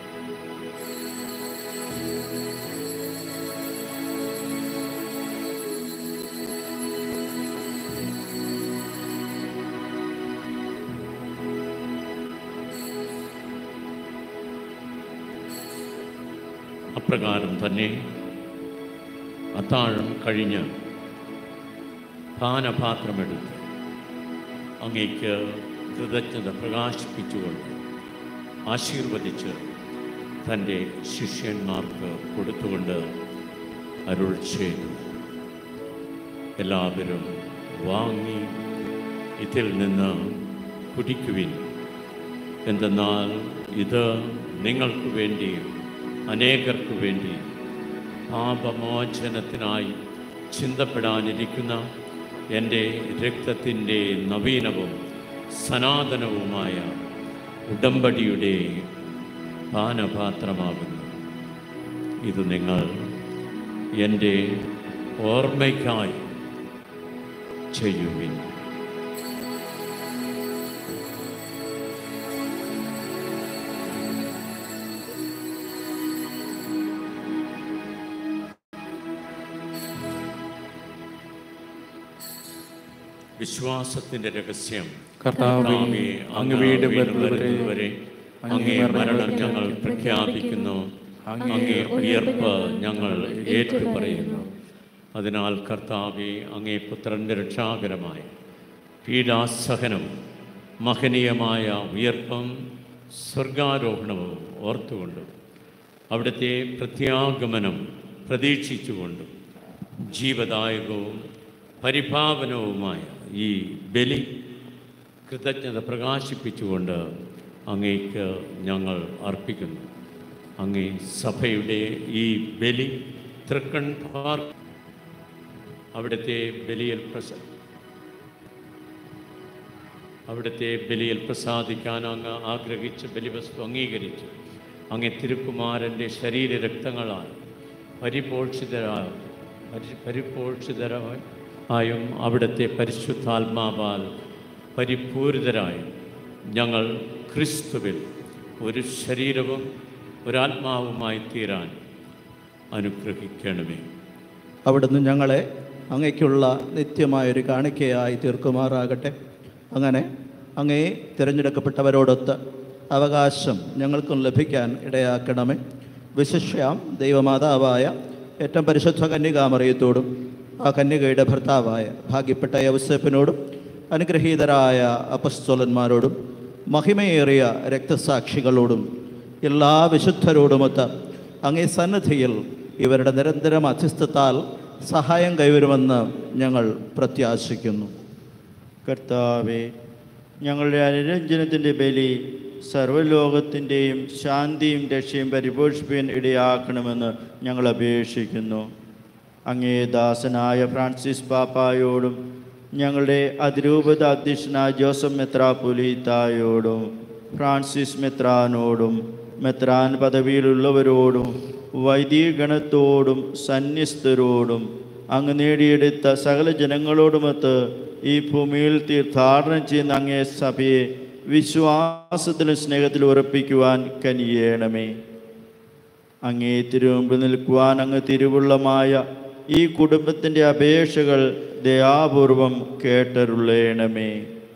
അപ്രകാരം തന്നെ അത്താഴം കഴിഞ്ഞ് പാനപാത്രമെടുത്ത് അങ്ങേക്ക് കൃതജ്ഞത പ്രകാശിപ്പിച്ചുകൊണ്ട് ആശീർവദിച്ച് തൻ്റെ ശിഷ്യന്മാർക്ക് കൊടുത്തുകൊണ്ട് അരുൾ ചെയ്തു, എല്ലാവരും വാങ്ങി ഇതിൽ നിന്ന് കുടിക്കുവിൻ. എന്തെന്നാൽ ഇത് നിങ്ങൾക്ക് വേണ്ടിയും അനേകർക്ക് വേണ്ടി പാപമോചനത്തിനായി ചിന്തപ്പെടാനിരിക്കുന്ന എൻ്റെ രക്തത്തിൻ്റെ നവീനവും സനാതനവുമായ ഉടമ്പടിയുടെ പാനപാത്രമാകുന്നു. ഇത് നിങ്ങൾ എൻ്റെ ഓർമ്മയ്ക്കായി ചെയ്യുവിൻ. വിശ്വാസത്തിൻ്റെ രഹസ്യം. കർത്താവേ, അങ്ങ് വീണ്ടും വരുന്നതുവരെ അങ്ങേ മരണം ഞങ്ങൾ പ്രഖ്യാപിക്കുന്നു, അങ്ങേ ഉയർപ്പ് ഞങ്ങൾ ഏറ്റുപറയുന്നു. അതിനാൽ കർത്താവേ, അങ്ങേ പുത്രൻ്റെ രക്ഷാകരമായ പീഡാസഹനവും മഹനീയമായ ഉയർപ്പും സ്വർഗാരോഹണവും ഓർത്തുകൊണ്ടും അവിടുത്തെ പ്രത്യാഗമനം പ്രതീക്ഷിച്ചുകൊണ്ടും ജീവദായകവും പരിപാവനവുമായ ഈ ബലി കൃതജ്ഞത പ്രകാശിപ്പിച്ചുകൊണ്ട് അങ്ങേക്ക് ഞങ്ങൾ അർപ്പിക്കുന്നു. അങ്ങേ സഭയുടെ ഈ ബലി തൃക്കൺ പാർ അവിടുത്തെ ബലിയിൽ പ്രസ അവിടുത്തെ ബലിയിൽ പ്രസാദിക്കാൻ അങ്ങ് ആഗ്രഹിച്ച ബലിവസ്തു അംഗീകരിച്ച് അങ്ങേ തിരുക്കുമാരൻ്റെ ശരീരരക്തങ്ങളാൽ പരിപോഷിതരായ പരി പരിപോഷിതരായി ആയും അവിടുത്തെ പരിശുദ്ധാത്മാവാൽ പരിപൂരിതരായും ഞങ്ങൾ ക്രിസ്തുവിൽ ഒരു ശരീരവും ഒരാത്മാവുമായി തീരാൻ അനുഗ്രഹിക്കണമേ. അവിടുന്ന് ഞങ്ങളെ അങ്ങയ്ക്കുള്ള നിത്യമായൊരു കാണിക്കയായി തീർക്കുമാറാകട്ടെ. അങ്ങനെ അങ്ങയെ തിരഞ്ഞെടുക്കപ്പെട്ടവരോടൊത്ത് അവകാശം ഞങ്ങൾക്കും ലഭിക്കാൻ ഇടയാക്കണമേ. വിശിഷ്യാം ദൈവമാതാവായ ഏറ്റവും പരിശുദ്ധ കന്യകാമറിയത്തോടും ആ കന്യകയുടെ ഭർത്താവായ ഭാഗ്യപ്പെട്ട യൗസേപ്പിനോടും അനുഗ്രഹീതരായ അപ്പസ്തോലന്മാരോടും മഹിമയേറിയ രക്തസാക്ഷികളോടും എല്ലാ വിശുദ്ധരോടുമൊത്ത് അങ്ങേ സന്നിധിയിൽ ഇവരുടെ നിരന്തര മധ്യസ്ഥത്താൽ സഹായം കൈവരുമെന്ന് ഞങ്ങൾ പ്രത്യാശിക്കുന്നു. കർത്താവേ, ഞങ്ങളുടെ അനുരഞ്ജനത്തിൻ്റെ ബലി സർവ്വലോകത്തിൻ്റെയും ശാന്തിയും രക്ഷയും പരിപോഷിപ്പിക്കാൻ ഇടയാക്കണമെന്ന് ഞങ്ങൾ അപേക്ഷിക്കുന്നു. അങ്ങേ ദാസനായ ഫ്രാൻസിസ് പാപ്പായോടും ഞങ്ങളുടെ അതിരൂപത അധ്യക്ഷനായ ജോസഫ് മെത്രാപ്പൊലീത്തായോടും ഫ്രാൻസിസ് മെത്രാനോടും മെത്രാൻ പദവിയിലുള്ളവരോടും വൈദികഗണത്തോടും സന്യസ്തരോടും അങ്ങ് നേടിയെടുത്ത സകല ജനങ്ങളോടുമൊത്ത് ഈ ഭൂമിയിൽ തീർത്ഥാടനം ചെയ്യുന്ന അങ്ങേ സഭയെ വിശ്വാസത്തിലും സ്നേഹത്തിലും ഉറപ്പിക്കുവാൻ കനിയേണമേ. അങ്ങേ തിരുമുമ്പിൽ നിൽക്കുവാൻ അങ്ങ് തിരുവുള്ളമായ ഈ കുടുംബത്തിൻ്റെ അപേക്ഷകൾ ദയാപൂർവം കേട്ടരുളേണമേ.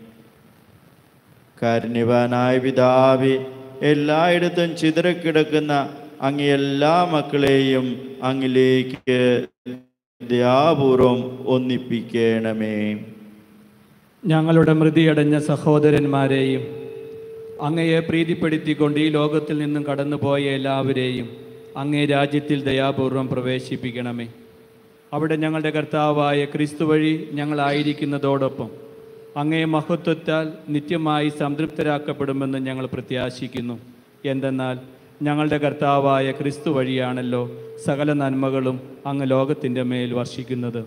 കാരുണ്യവാനായ പിതാവേ, എല്ലായിടത്തും ചിതറിക്കിടക്കുന്ന അങ്ങേ എല്ലാ മക്കളെയും അങ്ങിലേക്ക് ദയാപൂർവം ഒന്നിപ്പിക്കണമേ. ഞങ്ങളുടെ മൃതിയടഞ്ഞ സഹോദരന്മാരെയും അങ്ങയെ പ്രീതിപ്പെടുത്തിക്കൊണ്ട് ഈ ലോകത്തിൽ നിന്നും കടന്നുപോയ എല്ലാവരെയും അങ്ങേ രാജ്യത്തിൽ ദയാപൂർവം പ്രവേശിപ്പിക്കണമേ. അവിടെ ഞങ്ങളുടെ കർത്താവായ ക്രിസ്തു വഴി ഞങ്ങളായിരിക്കുന്നതോടൊപ്പം അങ്ങേ മഹത്വത്താൽ നിത്യമായി സംതൃപ്തരാക്കപ്പെടുമെന്ന് ഞങ്ങൾ പ്രത്യാശിക്കുന്നു. എന്തെന്നാൽ ഞങ്ങളുടെ കർത്താവായ ക്രിസ്തു വഴിയാണല്ലോ സകല നന്മകളും അങ്ങ് ലോകത്തിൻ്റെ മേൽ വർഷിക്കുന്നത്.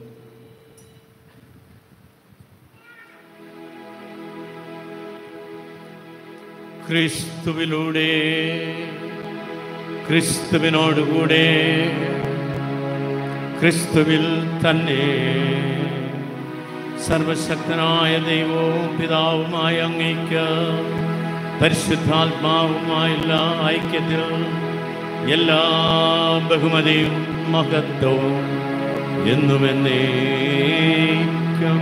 ക്രിസ്തുവിലൂടെ ക്രിസ്തുവിനോടുകൂടെ ക്രിസ്തുവിൽ തന്നെ സർവശക്തനായ ദൈവവും പിതാവുമായ അങ്ങേക്ക് പരിശുദ്ധാത്മാവുമായുള്ള ഐക്യത്തിൽ എല്ലാ ബഹുമതിയും മഹത്വവും എന്നുമെന്നേക്കും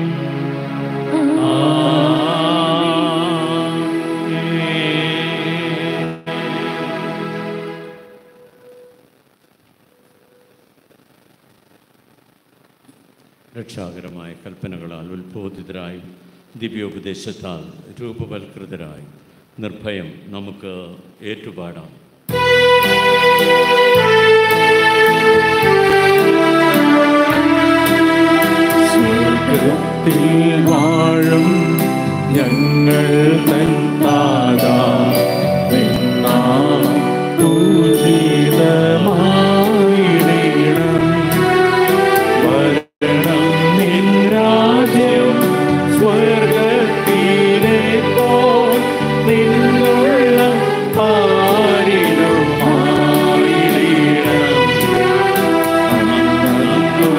രക്ഷാകരമായ കൽപ്പനകളാൽ ഉത്ബോധിതരായി ദിവ്യോപദേശത്താൽ രൂപവൽകൃതരായി നിർഭയം നമുക്ക് ഏറ്റുപാടാം. സ്വർഗ്ഗത്തിൽ വാഴും ഞങ്ങൾ തൻ താതാ, നിന്നാമം പൂജിതമായിടണം. വരണം നിൻ രാജ്യം സ്വർഗ്ഗത്തിലെ പോൽ നിന്നുള്ള പാരിലുമായിടണം. അന്നു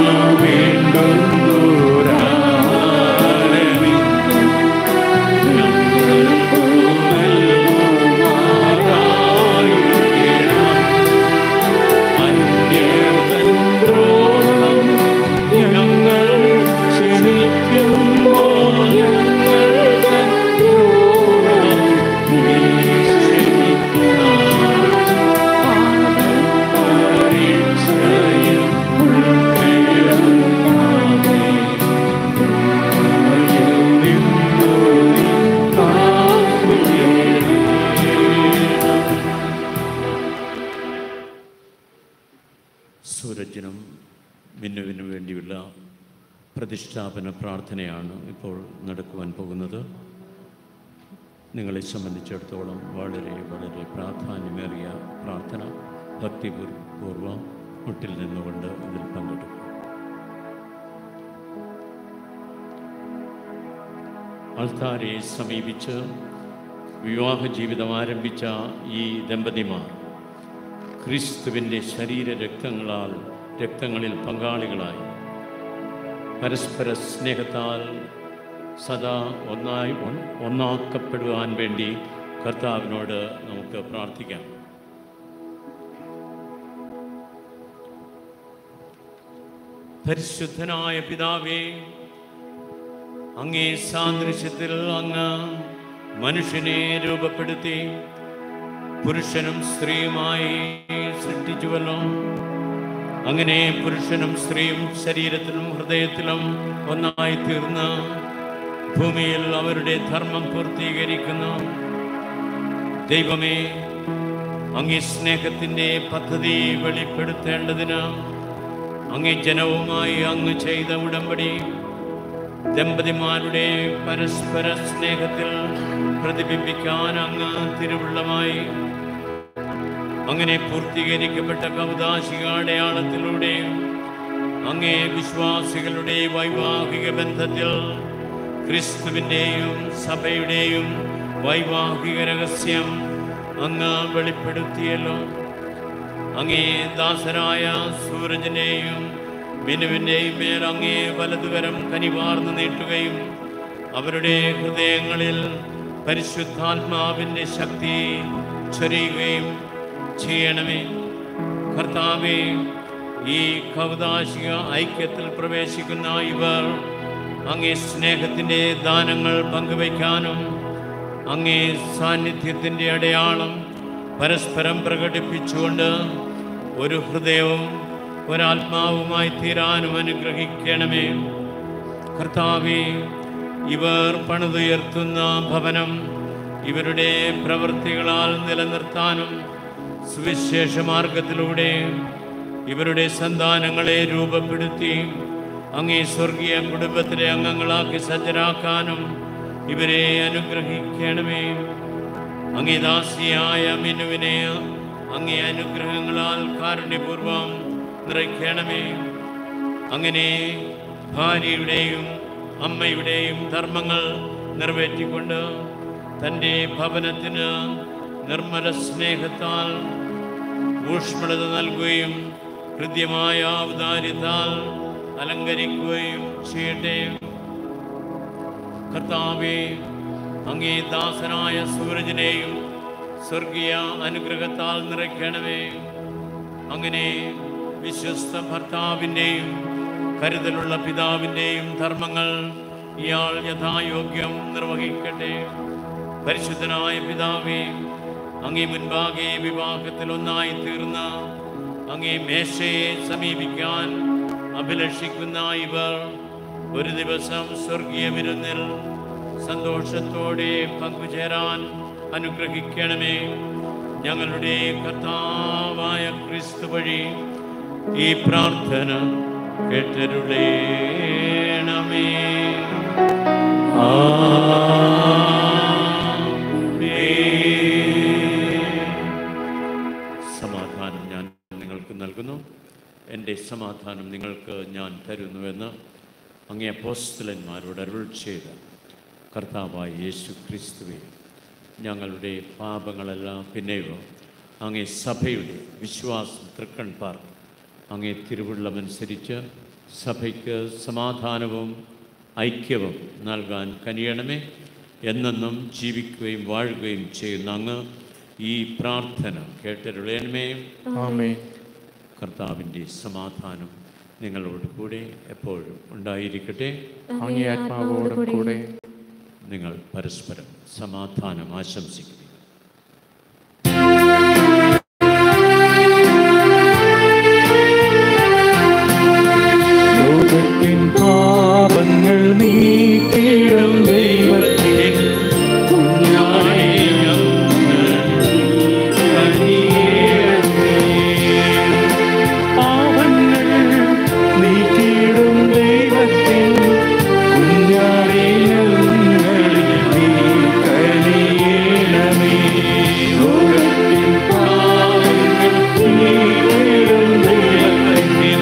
വേണ്ടുന്നോരാഹാരമിന്നും ഞങ്ങൾക്കു നൽകുമാറായിടണം. അന്യർതൻ ദ്രോഹം ഞങ്ങൾ ക്ഷമിക്കുമ്പോൾ ഞങ്ങൾ തൻ ദ്രോഹം നീ ക്ഷമിക്കണം. പരീക്ഷയിൽ ഉൾപ്പെടുത്താതെ ദുഷ്ടനിൽ നിന്നു നീ കാത്തുകൊള്ളണം. സൂരജിനും മിന്നുവിനും വേണ്ടിയുള്ള പ്രതിഷ്ഠാപന പ്രാർത്ഥനയാണ് ഇപ്പോൾ നടക്കുവാൻ പോകുന്നത്. നിങ്ങളെ സംബന്ധിച്ചിടത്തോളം വളരെ വളരെ പ്രാധാന്യമേറിയ പ്രാർത്ഥന. ഭക്തിപൂർവ്വം മുട്ടിൽ നിന്നുകൊണ്ട് ഇതിൽ പങ്കെടുക്കും. ആൾത്താരെ സമീപിച്ച് വിവാഹ ജീവിതം ആരംഭിച്ച ഈ ദമ്പതിമാർ ക്രിസ്തുവിൻ്റെ ശരീര രക്തങ്ങളാൽ രക്തങ്ങളിൽ പങ്കാളികളായി പരസ്പര സ്നേഹത്താൽ സദാ ഒന്നായി ഒന്നാക്കപ്പെടുവാൻ വേണ്ടി കർത്താവിനോട് നമുക്ക് പ്രാർത്ഥിക്കാം. പരിശുദ്ധനായ പിതാവേ, അങ്ങേ സാദൃശ്യത്തിൽ അങ്ങ് മനുഷ്യനെ രൂപപ്പെടുത്തി പുരുഷനും സ്ത്രീയുമായി സൃഷ്ടിച്ചുവല്ലോ. അങ്ങനെ പുരുഷനും സ്ത്രീയും ശരീരത്തിലും ഹൃദയത്തിലും ഒന്നായി തീർന്ന് ഭൂമിയിൽ അവരുടെ ധർമ്മം പൂർത്തീകരിക്കുന്നു. ദൈവമേ, അങ്ങേ സ്നേഹത്തിൻ്റെ പദ്ധതി വെളിപ്പെടുത്തേണ്ടതിന് അങ്ങേ ജനവുമായി അങ്ങ് ചെയ്ത ഉടമ്പടി ദമ്പതിമാരുടെ പരസ്പര സ്നേഹത്തിൽ പ്രതിബിംബിക്കാൻ അങ്ങ് തിരുവുള്ളമായി അങ്ങനെ പൂർത്തീകരിക്കപ്പെട്ട കൗദാശിക അടയാളത്തിലൂടെ അങ്ങേ വിശ്വാസികളുടെ വൈവാഹിക ബന്ധത്തിൽ ക്രിസ്തുവിൻ്റെയും സഭയുടെയും വൈവാഹിക രഹസ്യം അങ്ങ് വെളിപ്പെടുത്തിയല്ലോ. അങ്ങേ ദാസരായ സൂരജിൻ്റെയും മിനുവിൻ്റെയും മേൽ അങ്ങേ വലതുകരം കനിവാർന്നു നീട്ടുകയും അവരുടെ ഹൃദയങ്ങളിൽ പരിശുദ്ധാത്മാവിൻ്റെ ശക്തി ചൊരിയുകയും ചെയ്യണമേ. കർത്താവേ, ഈ കൗദാശിക ഐക്യത്തിൽ പ്രവേശിക്കുന്ന ഇവർ അങ്ങേ സ്നേഹത്തിൻ്റെ ദാനങ്ങൾ പങ്കുവയ്ക്കാനും അങ്ങേ സാന്നിധ്യത്തിൻ്റെ അടയാളം പരസ്പരം പ്രകടിപ്പിച്ചുകൊണ്ട് ഒരു ഹൃദയവും ഒരാത്മാവുമായി തീരാനും അനുഗ്രഹിക്കണമേ. കർത്താവേ, ഇവർ പണിതുയർത്തുന്ന ഭവനം ഇവരുടെ പ്രവൃത്തികളാൽ നിലനിർത്താനും സുവിശേഷ മാർഗത്തിലൂടെ ഇവരുടെ സന്താനങ്ങളെ രൂപപ്പെടുത്തി അങ്ങേ സ്വർഗീയ കുടുംബത്തിലെ അംഗങ്ങളാക്കി സജ്ജരാക്കാനും ഇവരെ അനുഗ്രഹിക്കണമേ. അങ്ങേ ദാസിയായ മിനുവിനെ അങ്ങേ അനുഗ്രഹങ്ങളാൽ കാരുണ്യപൂർവം നിറയ്ക്കണമേ. അങ്ങനെ ഭാര്യയുടെയും അമ്മയുടെയും ധർമ്മങ്ങൾ നിറവേറ്റിക്കൊണ്ട് തൻ്റെ ഭവനത്തിന് നിർമ്മല സ്നേഹത്താൽ ഊഷ്മളത നൽകുകയും ഹൃദ്യമായ ഔദാര്യത്താൽ അലങ്കരിക്കുകയും ചെയ്യട്ടെ. കർത്താവേ, അങ്ങേ ദാസനായ സൂരജിനെയും സ്വർഗീയ അനുഗ്രഹത്താൽ നിറയ്ക്കണമേ. അങ്ങനെ വിശ്വസ്ത ഭർത്താവിൻ്റെയും കരുതലുള്ള പിതാവിൻ്റെയും ധർമ്മങ്ങൾ ഇയാൾ യഥായോഗ്യം നിർവഹിക്കട്ടെ. പരിശുദ്ധനായ പിതാവേ, അങ്ങേ മുൻപാകെ വിവാഹത്തിൽ ഒന്നായി തീർന്ന അങ്ങേ മേശയെ സമീപിക്കാൻ അഭിലഷിക്കുന്ന ഇവർ ഒരു ദിവസം സ്വർഗീയ വിരുന്നിൽ സന്തോഷത്തോടെ പങ്കുചേരാൻ അനുഗ്രഹിക്കണമേ. ഞങ്ങളുടെ കർത്താവായ ക്രിസ്തു വഴി ഈ പ്രാർത്ഥന കേട്ടരുളേണമേ. സമാധാനം ഞാൻ നിങ്ങൾക്ക് നൽകുന്നു, എൻ്റെ സമാധാനം നിങ്ങൾക്ക് ഞാൻ തരുന്നുവെന്ന് അങ്ങേ അപ്പോസ്തലന്മാരോട് അരുൾ ചെയ്ത കർത്താവായ യേശു ക്രിസ്തുവേ, ഞങ്ങളുടെ പാപങ്ങളെല്ലാം പിന്നെയോ അങ്ങേ സഭയുടെ വിശ്വാസം തൃക്കൺ പാർക്കും അങ്ങേ തിരുവുള്ളമനുസരിച്ച് സഭയ്ക്ക് സമാധാനവും ഐക്യവും നൽകാൻ കനിയണമേ. എന്നെന്നും ജീവിക്കുകയും വാഴുകയും ചെയ്യുന്ന അങ്ങ് ഈ പ്രാർത്ഥന കേട്ടരുളേണമേ. ആമേൻ. കർത്താവിൻ്റെ സമാധാനം നിങ്ങളോട് കൂടെ എപ്പോഴും ഉണ്ടായിരിക്കട്ടെ. അങ്ങേ ആത്മാവോടും കൂടെ. നിങ്ങൾ പരസ്പരം സമാധാനം ആശംസിക്കുന്നു. ലോകത്തിൻ പാപങ്ങൾ നീക്കിയിടും ദൈവത്തിൻ കുഞ്ഞായ പാപങ്ങൾ നീക്കിയിടും ദൈവത്തിൻ കുഞ്ഞായ നീ കനിയേണമേ. ലോകത്തിൻ പാപങ്ങൾ നീക്കിയിടും ദൈവത്തിൻ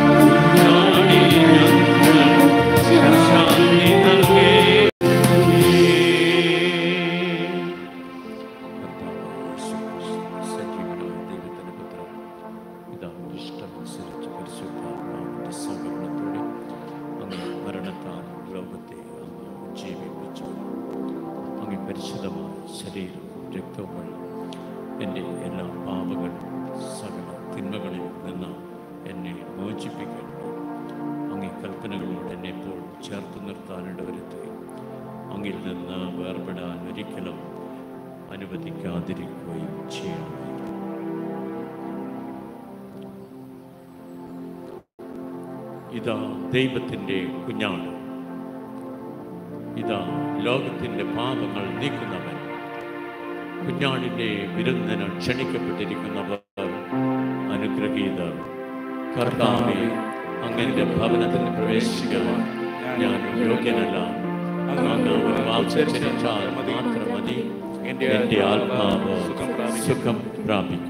പരിശുദ്ധമായ ശരീരവും രക്തവും വഴി എൻ്റെ എല്ലാ പാപങ്ങളും സകല തിന്മകളിൽ നിന്ന് എന്നെ മോചിപ്പിക്കണം. അങ്ങേ കൽപ്പനകളോട് എന്നെ എപ്പോഴും ചേർത്ത് നിർത്താനിട വരുത്തുകയും അങ്ങിൽ നിന്ന് വേർപെടാൻ ഒരിക്കലും അനുവദിക്കാതിരിക്കുകയും ചെയ്യണമേ. ഇതാ ദൈവത്തിൻ്റെ കുഞ്ഞാണ്, ഇതാ ലോകത്തിൻ്റെ പാപങ്ങൾ നീക്കുന്നവൻ. കുഞ്ഞാടിൻ്റെ വിരുന്നിന് ക്ഷണിക്കപ്പെട്ടിരിക്കുന്നവർ അനുഗ്രഹീതർ. കർത്താവേ, അങ്ങയുടെ ഭവനത്തിൽ പ്രവേശിക്കുവാൻ ഞാൻ യോഗ്യനല്ല. അങ്ങ് ഒരു വാക്കുച്ചരിച്ചാൽ മാത്രം മതി, എൻ്റെ ആത്മാവ് സുഖം പ്രാപിക്കും.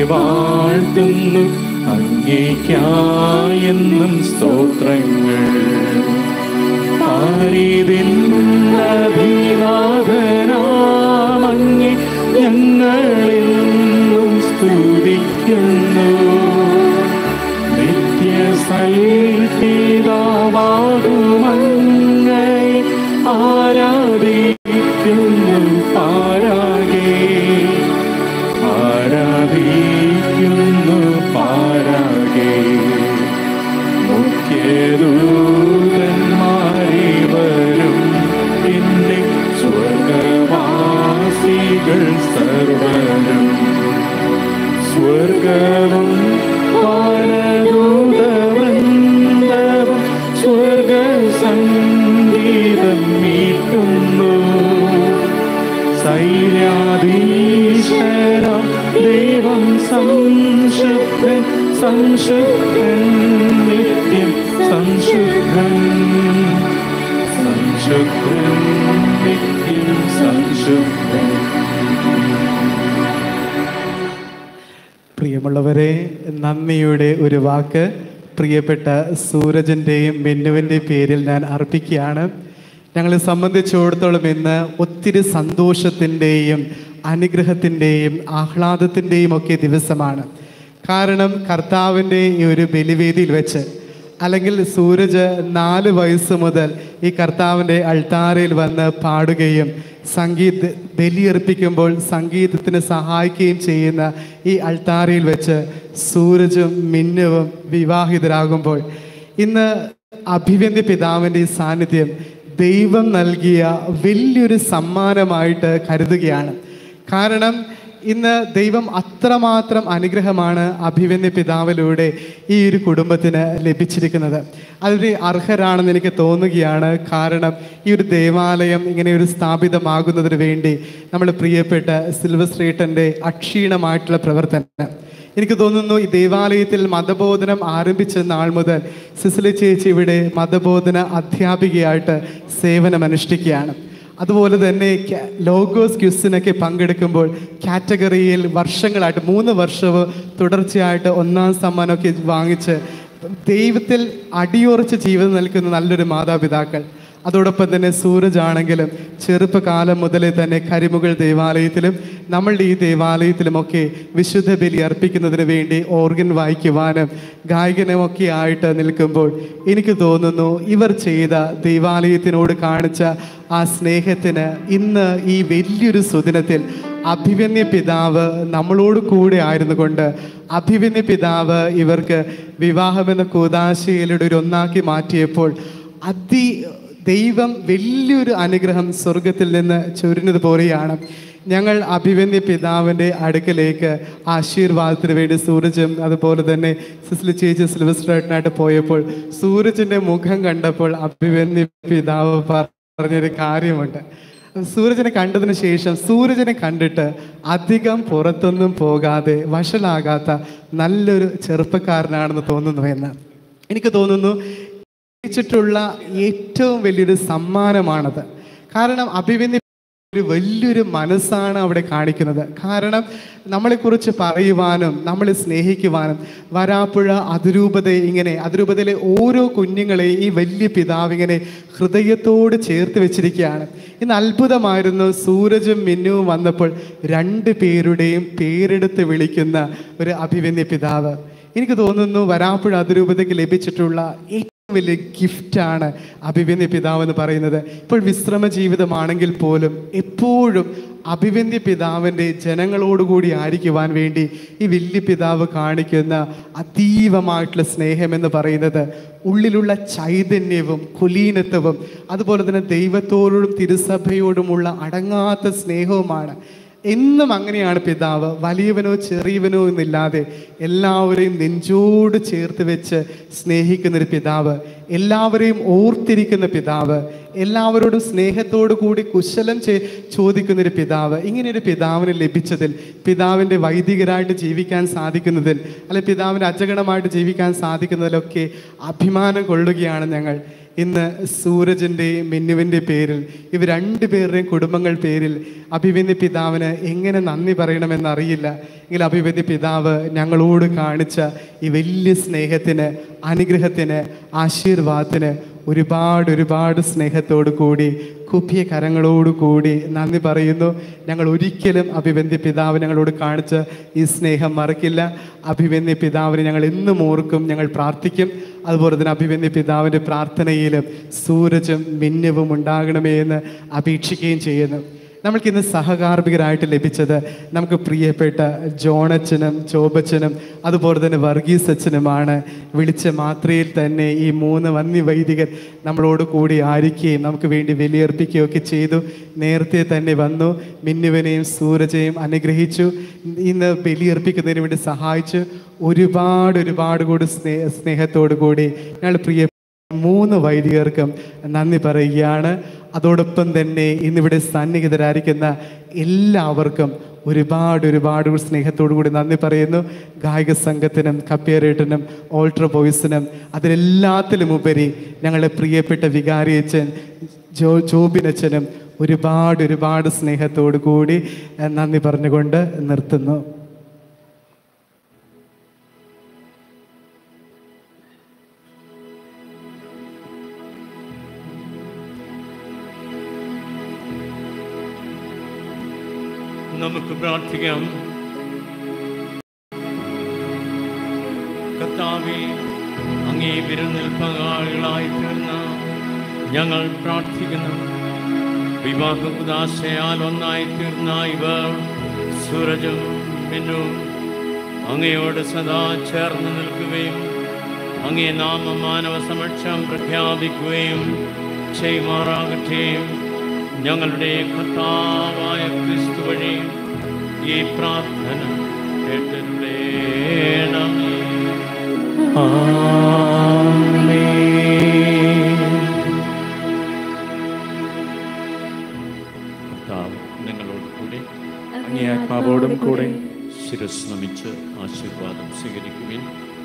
വാഴ്ത്തുന്നു, അങ്ങേയ്ക്കായെന്നും സ്തോത്രങ്ങൾ. പാരിതിന്നഭിനാഥനാമങ്ങേ ഞങ്ങളെന്നും സ്തുതിക്കുന്നു. നിത്യസൽപിതാവാകുമങ്ങേ ആരാധിക്കുന്നു പാരാകെ, ആരാധിക്കുന്നു പാരാകെ. മുഖ്യദൂതന്മാരിവരും പിന്നെ സ്വർഗവാസികൾ സർവരും, സ്വർഗവും വാനദൂതവൃന്ദവും സ്വർഗസംഗീതം മീട്ടുന്നു. സൈന്യാധീശനാം ദൈവം സംശുദ്ധൻ, സംശുദ്ധൻ നിത്യം സംശുദ്ധൻ, സംശുദ്ധൻ നിത്യം സംശുദ്ധൻ. പ്രിയമുള്ളവരെ, നന്ദിയുടെ ഒരു വാക്ക് പ്രിയപ്പെട്ട സൂരജിൻ്റെയും മിന്നുവിൻ്റെയും പേരിൽ ഞാൻ അർപ്പിക്കുകയാണ്. ഞങ്ങളെ സംബന്ധിച്ചിടത്തോളം ഇന്ന് ഒത്തിരി സന്തോഷത്തിൻ്റെയും അനുഗ്രഹത്തിൻ്റെയും ആഹ്ലാദത്തിൻ്റെയും ഒക്കെ ദിവസമാണ്. കാരണം കർത്താവിൻ്റെ ഈ ഒരു ബലിവേദിയിൽ വെച്ച്, അല്ലെങ്കിൽ സൂരജ് നാല് വയസ്സ് മുതൽ ഈ കർത്താവിൻ്റെ അൾത്താരയിൽ വന്ന് പാടുകയും സംഗീത ബലിയർപ്പിക്കുമ്പോൾ സംഗീതത്തിന് സഹായിക്കുകയും ചെയ്യുന്ന ഈ അൾത്താരയിൽ വെച്ച് സൂരജും മിന്നുവും വിവാഹിതരാകുമ്പോൾ ഇന്ന് അഭിവന്ദ്യ പിതാവിൻ്റെ ഈ സാന്നിധ്യം ദൈവം നൽകിയ വലിയൊരു സമ്മാനമായിട്ട് കരുതുകയാണ്. കാരണം ഇന്ന് ദൈവം അത്രമാത്രം അനുഗ്രഹമാണ് അഭിവന്ദ്യ പിതാവിലൂടെ ഈ ഒരു കുടുംബത്തിന് ലഭിച്ചിരിക്കുന്നത്. അതിന് അർഹരാണെന്ന് എനിക്ക് തോന്നുകയാണ്. കാരണം ഈ ഒരു ദേവാലയം ഇങ്ങനെ ഒരു സ്ഥാപിതമാകുന്നതിന് വേണ്ടി നമ്മൾ പ്രിയപ്പെട്ട സിൽവസ്ട്രേട്ടൻ്റെ അക്ഷീണമായിട്ടുള്ള പ്രവർത്തനം, എനിക്ക് തോന്നുന്നു ഈ ദേവാലയത്തിൽ മതബോധനം ആരംഭിച്ച നാൾ മുതൽ സിസിലി ചേച്ചി ഇവിടെ മതബോധന അധ്യാപികയായിട്ട് സേവനമനുഷ്ഠിക്കുകയാണ്. അതുപോലെ തന്നെ ലോഗോസ് ക്വിസിനൊക്കെ പങ്കെടുക്കുമ്പോൾ കാറ്റഗറിയിൽ വർഷങ്ങളായിട്ട് മൂന്ന് വർഷവും തുടർച്ചയായിട്ട് ഒന്നാം സമ്മാനമൊക്കെ വാങ്ങിച്ച് ദൈവത്തിൽ അടിയുറച്ച് ജീവിതം നൽകുന്ന നല്ലൊരു മാതാപിതാക്കൾ. അതോടൊപ്പം തന്നെ സൂരജ് ആണെങ്കിലും ചെറുപ്പകാലം മുതലേ തന്നെ കരിമുകൾ ദേവാലയത്തിലും നമ്മളുടെ ഈ ദേവാലയത്തിലുമൊക്കെ വിശുദ്ധ ബലി അർപ്പിക്കുന്നതിന് വേണ്ടി ഓർഗൻ വായിക്കുവാനും ഗായകനുമൊക്കെ ആയിട്ട് നിൽക്കുമ്പോൾ എനിക്ക് തോന്നുന്നു ഇവർ ചെയ്ത ദൈവാലയത്തിനോട് കാണിച്ച ആ സ്നേഹത്തിന് ഇന്ന് ഈ വലിയൊരു സുദിനത്തിൽ അഭിവന്ദ്യ പിതാവ് നമ്മളോട് കൂടെ ആയിരുന്നു കൊണ്ട് അഭിവന്ദ്യ പിതാവ് ഇവർക്ക് വിവാഹമെന്ന കൂദാശയിലൂടെ ഒരു ഒന്നാക്കി മാറ്റിയപ്പോൾ അതി ദൈവം വലിയൊരു അനുഗ്രഹം സ്വർഗത്തിൽ നിന്ന് ചൊരിഞ്ഞത് പോലെയാണ്. ഞങ്ങൾ അഭിവന്ദ്യ പിതാവിൻ്റെ അടുക്കലേക്ക് ആശീർവാദത്തിന് വേണ്ടി സൂരജും അതുപോലെ തന്നെ സിസ്ലി ചേച്ചി സിൽവസ്റ്ററായിട്ട് പോയപ്പോൾ സൂരജിൻ്റെ മുഖം കണ്ടപ്പോൾ അഭിവന്ദ്യ പിതാവ് പറഞ്ഞൊരു കാര്യമുണ്ട്. സൂരജിനെ കണ്ടതിന് ശേഷം സൂരജിനെ കണ്ടിട്ട് അധികം പുറത്തൊന്നും പോകാതെ വഷളാകാത്ത നല്ലൊരു ചെറുപ്പക്കാരനാണെന്ന് തോന്നുന്നു എന്ന് എനിക്ക് തോന്നുന്നു. ിട്ടുള്ള ഏറ്റവും വലിയൊരു സമ്മാനമാണത്. കാരണം അഭിവന്ദ്യ ഒരു വലിയൊരു മനസ്സാണ് അവിടെ കാണിക്കുന്നത്. കാരണം നമ്മളെക്കുറിച്ച് പറയുവാനും നമ്മളെ സ്നേഹിക്കുവാനും വരാപ്പുഴ അതിരൂപത ഇങ്ങനെ അതിരൂപതയിലെ ഓരോ കുഞ്ഞുങ്ങളെയും ഈ വലിയ പിതാവ് ഇങ്ങനെ ഹൃദയത്തോട് ചേർത്ത് വെച്ചിരിക്കുകയാണ്. ഇന്ന് അത്ഭുതമായിരുന്നു. സൂരജും മിന്നുവും വന്നപ്പോൾ രണ്ട് പേരുടെയും പേരെടുത്ത് വിളിക്കുന്ന ഒരു അഭിവന്ദ്യ പിതാവ്. എനിക്ക് തോന്നുന്നു വരാപ്പുഴ അതിരൂപതയ്ക്ക് ലഭിച്ചിട്ടുള്ള വലിയ ഗിഫ്റ്റാണ് അഭിവന്ദ്യ പിതാവ് എന്ന് പറയുന്നത്. ഇപ്പോൾ വിശ്രമ ജീവിതമാണെങ്കിൽ പോലും എപ്പോഴും അഭിവന്ദ്യ പിതാവിൻ്റെ ജനങ്ങളോടുകൂടി ആയിരിക്കുവാൻ വേണ്ടി ഈ വലിയ പിതാവ് കാണിക്കുന്ന അതീവമായിട്ടുള്ള സ്നേഹമെന്ന് പറയുന്നത് ഉള്ളിലുള്ള ചൈതന്യവും കുലീനത്വവും അതുപോലെ തന്നെ ദൈവത്തോടും തിരുസഭയോടുമുള്ള അടങ്ങാത്ത സ്നേഹവുമാണ്. എന്നും അങ്ങനെയാണ് പിതാവ്. വലിയവനോ ചെറിയവനോ എന്നില്ലാതെ എല്ലാവരെയും നെഞ്ചോട് ചേർത്ത് വെച്ച് സ്നേഹിക്കുന്നൊരു പിതാവ്, എല്ലാവരെയും ഓർത്തിരിക്കുന്ന പിതാവ്, എല്ലാവരോടും സ്നേഹത്തോടു കൂടി കുശലം ചേ ചോദിക്കുന്നൊരു പിതാവ്. ഇങ്ങനെയൊരു പിതാവിന് ലഭിച്ചതിൽ, പിതാവിൻ്റെ വൈദികരായിട്ട് ജീവിക്കാൻ സാധിക്കുന്നതിൽ, അല്ലെ പിതാവിൻ്റെ അജഗണമായിട്ട് ജീവിക്കാൻ സാധിക്കുന്നതിലൊക്കെ അഭിമാനം കൊള്ളുകയാണ് ഞങ്ങൾ. ഇന്ന് സൂരജിൻ്റെയും മിന്നുവിൻ്റെ പേരിൽ ഇവർ രണ്ട് പേരുടെയും കുടുംബങ്ങൾ പേരിൽ അഭിവന്യ പിതാവിന് എങ്ങനെ നന്ദി പറയണമെന്നറിയില്ല. എങ്കിൽ അഭിവന്യ പിതാവ് ഞങ്ങളോട് കാണിച്ച ഈ വലിയ സ്നേഹത്തിന്, അനുഗ്രഹത്തിന്, ആശീർവാദത്തിന് ഒരുപാട് ഒരുപാട് സ്നേഹത്തോടു കൂടി കുപ്പിയ കരങ്ങളോടു കൂടി നന്ദി പറയുന്നു. ഞങ്ങൾ ഒരിക്കലും അഭിവന്യ പിതാവ് ഞങ്ങളോട് കാണിച്ച ഈ സ്നേഹം മറക്കില്ല. അഭിവന്യ പിതാവിനെ ഞങ്ങൾ എന്നും ഓർക്കും, ഞങ്ങൾ പ്രാർത്ഥിക്കും. അതുപോലെ തന്നെ അഭിവന്യ പിതാവിൻ്റെ പ്രാർത്ഥനയിലും സൂരജും മിന്നുവും ഉണ്ടാകണമേ എന്ന് അപേക്ഷിക്കുകയും ചെയ്യുന്നു. നമ്മൾക്കിന്ന് സഹകാർമ്മികരായിട്ട് ലഭിച്ചത് നമുക്ക് പ്രിയപ്പെട്ട ജോണച്ചനും ചോബച്ചനും അതുപോലെ തന്നെ വർഗീസ് അച്ഛനുമാണ്. വിളിച്ച മാത്രയിൽ തന്നെ ഈ മൂന്ന് വന്യ വൈദികർ നമ്മളോട് കൂടി ആയിരിക്കുകയും നമുക്ക് വേണ്ടി ബലിയർപ്പിക്കുകയും ഒക്കെ ചെയ്തു. നേരത്തെ തന്നെ വന്നു മിന്നുവിനെയും സൂരജയും അനുഗ്രഹിച്ചു. ഇന്ന് ബലിയർപ്പിക്കുന്നതിന് വേണ്ടി സഹായിച്ചു. ഒരുപാട് ഒരുപാട് കൂടി സ്നേഹ സ്നേഹത്തോടു കൂടി ഞങ്ങൾ പ്രിയ മൂന്ന് വൈദികർക്കും നന്ദി പറയുകയാണ്. അതോടൊപ്പം തന്നെ ഇന്നിവിടെ സന്നിഹിതരായിരിക്കുന്ന എല്ലാവർക്കും ഒരുപാട് ഒരുപാട് സ്നേഹത്തോടു കൂടി നന്ദി പറയുന്നു. ഗായക സംഘത്തിനും കപ്പ്യാരേട്ടനും ഓൾട്ര ബോയ്സിനും അതിലെല്ലാത്തിലും ഉപരി ഞങ്ങളുടെ പ്രിയപ്പെട്ട വികാരിയച്ഛൻ ജോ ജോബിനച്ഛനും ഒരുപാട് ഒരുപാട് സ്നേഹത്തോടു കൂടി നന്ദി പറഞ്ഞുകൊണ്ട് നിർത്തുന്നു. നമുക്ക് പ്രാർത്ഥിക്കാം. കർത്താവേ, അങ്ങേ വിരുന്നിൽ പങ്കാളികളായി തീർന്ന ഞങ്ങൾ പ്രാർത്ഥിക്കുന്നു. വിവാഹ കുദാശയാൽ ഒന്നായി തീർന്ന ഇവർ സൂരജും മിന്നും അങ്ങയോട് സദാ ചേർന്ന് നിൽക്കുകയും അങ്ങേ നാമ മാനവ സമക്ഷം പ്രഖ്യാപിക്കുകയും ചെയ്യുമാറാകട്ടെ. ഞങ്ങളുടെ കർത്താവായ ക്രിസ്തു വഴി ഈ പ്രാർത്ഥന കേട്ടരുളേണമേ. കർത്താവ് നിങ്ങളോട് കൂടെ അങ്ങേ ആത്മാവോടും കൂടെ. ശിരസ് നമിച്ച് ആശീർവാദം സ്വീകരിക്കുവിൻ.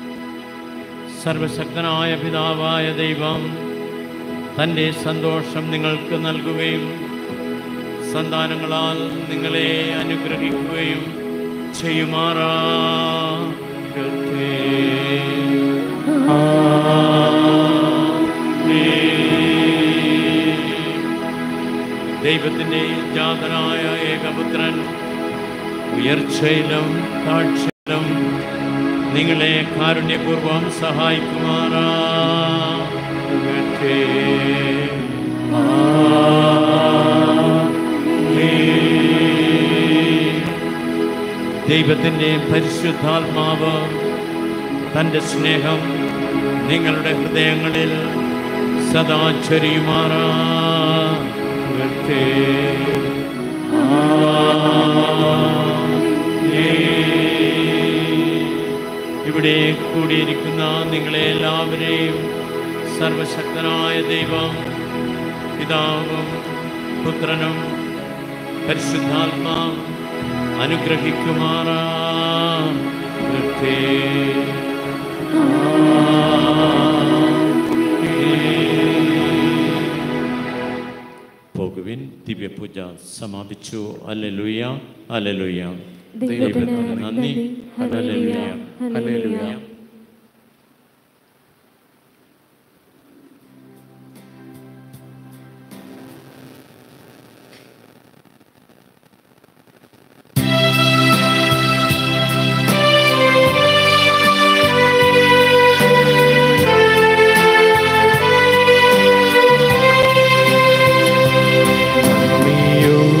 സർവശക്തനായ പിതാവായ ദൈവം തൻ്റെ സന്തോഷം നിങ്ങൾക്ക് നൽകുകയും സന്താനങ്ങളാൽ നിങ്ങളെ അനുഗ്രഹിക്കുകയും ചെയ്യുമാറാകട്ടെ. ദൈവത്തിൻ്റെ ജാതനായ ഏകപുത്രൻ ഉയർച്ചയിലും താഴ്ചയിലും നിങ്ങളെ കാരുണ്യപൂർവം സഹായിക്കുമാറാകട്ടെ. ദൈവത്തിൻ്റെ പരിശുദ്ധാത്മാവ് തൻ്റെ സ്നേഹം നിങ്ങളുടെ ഹൃദയങ്ങളിൽ സദാ ചൊരിയുമാറാകട്ടെ. ഇവിടെ കൂടിയിരിക്കുന്ന നിങ്ങളെ എല്ലാവരെയും സർവശക്തനായ ദൈവം പിതാവും പുത്രനും പരിശുദ്ധാത്മാവും അനുഗ്രഹിക്കുമാറാകട്ടെ. പോകുവിൻ. ദിവ്യപൂജ സമാപിച്ചു. Hallelujah, hallelujah. ദൈവത്തിന് നന്ദി. Hallelujah, hallelujah.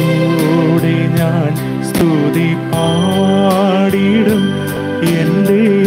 സ്തുതി പാടിടും എൻ്റെ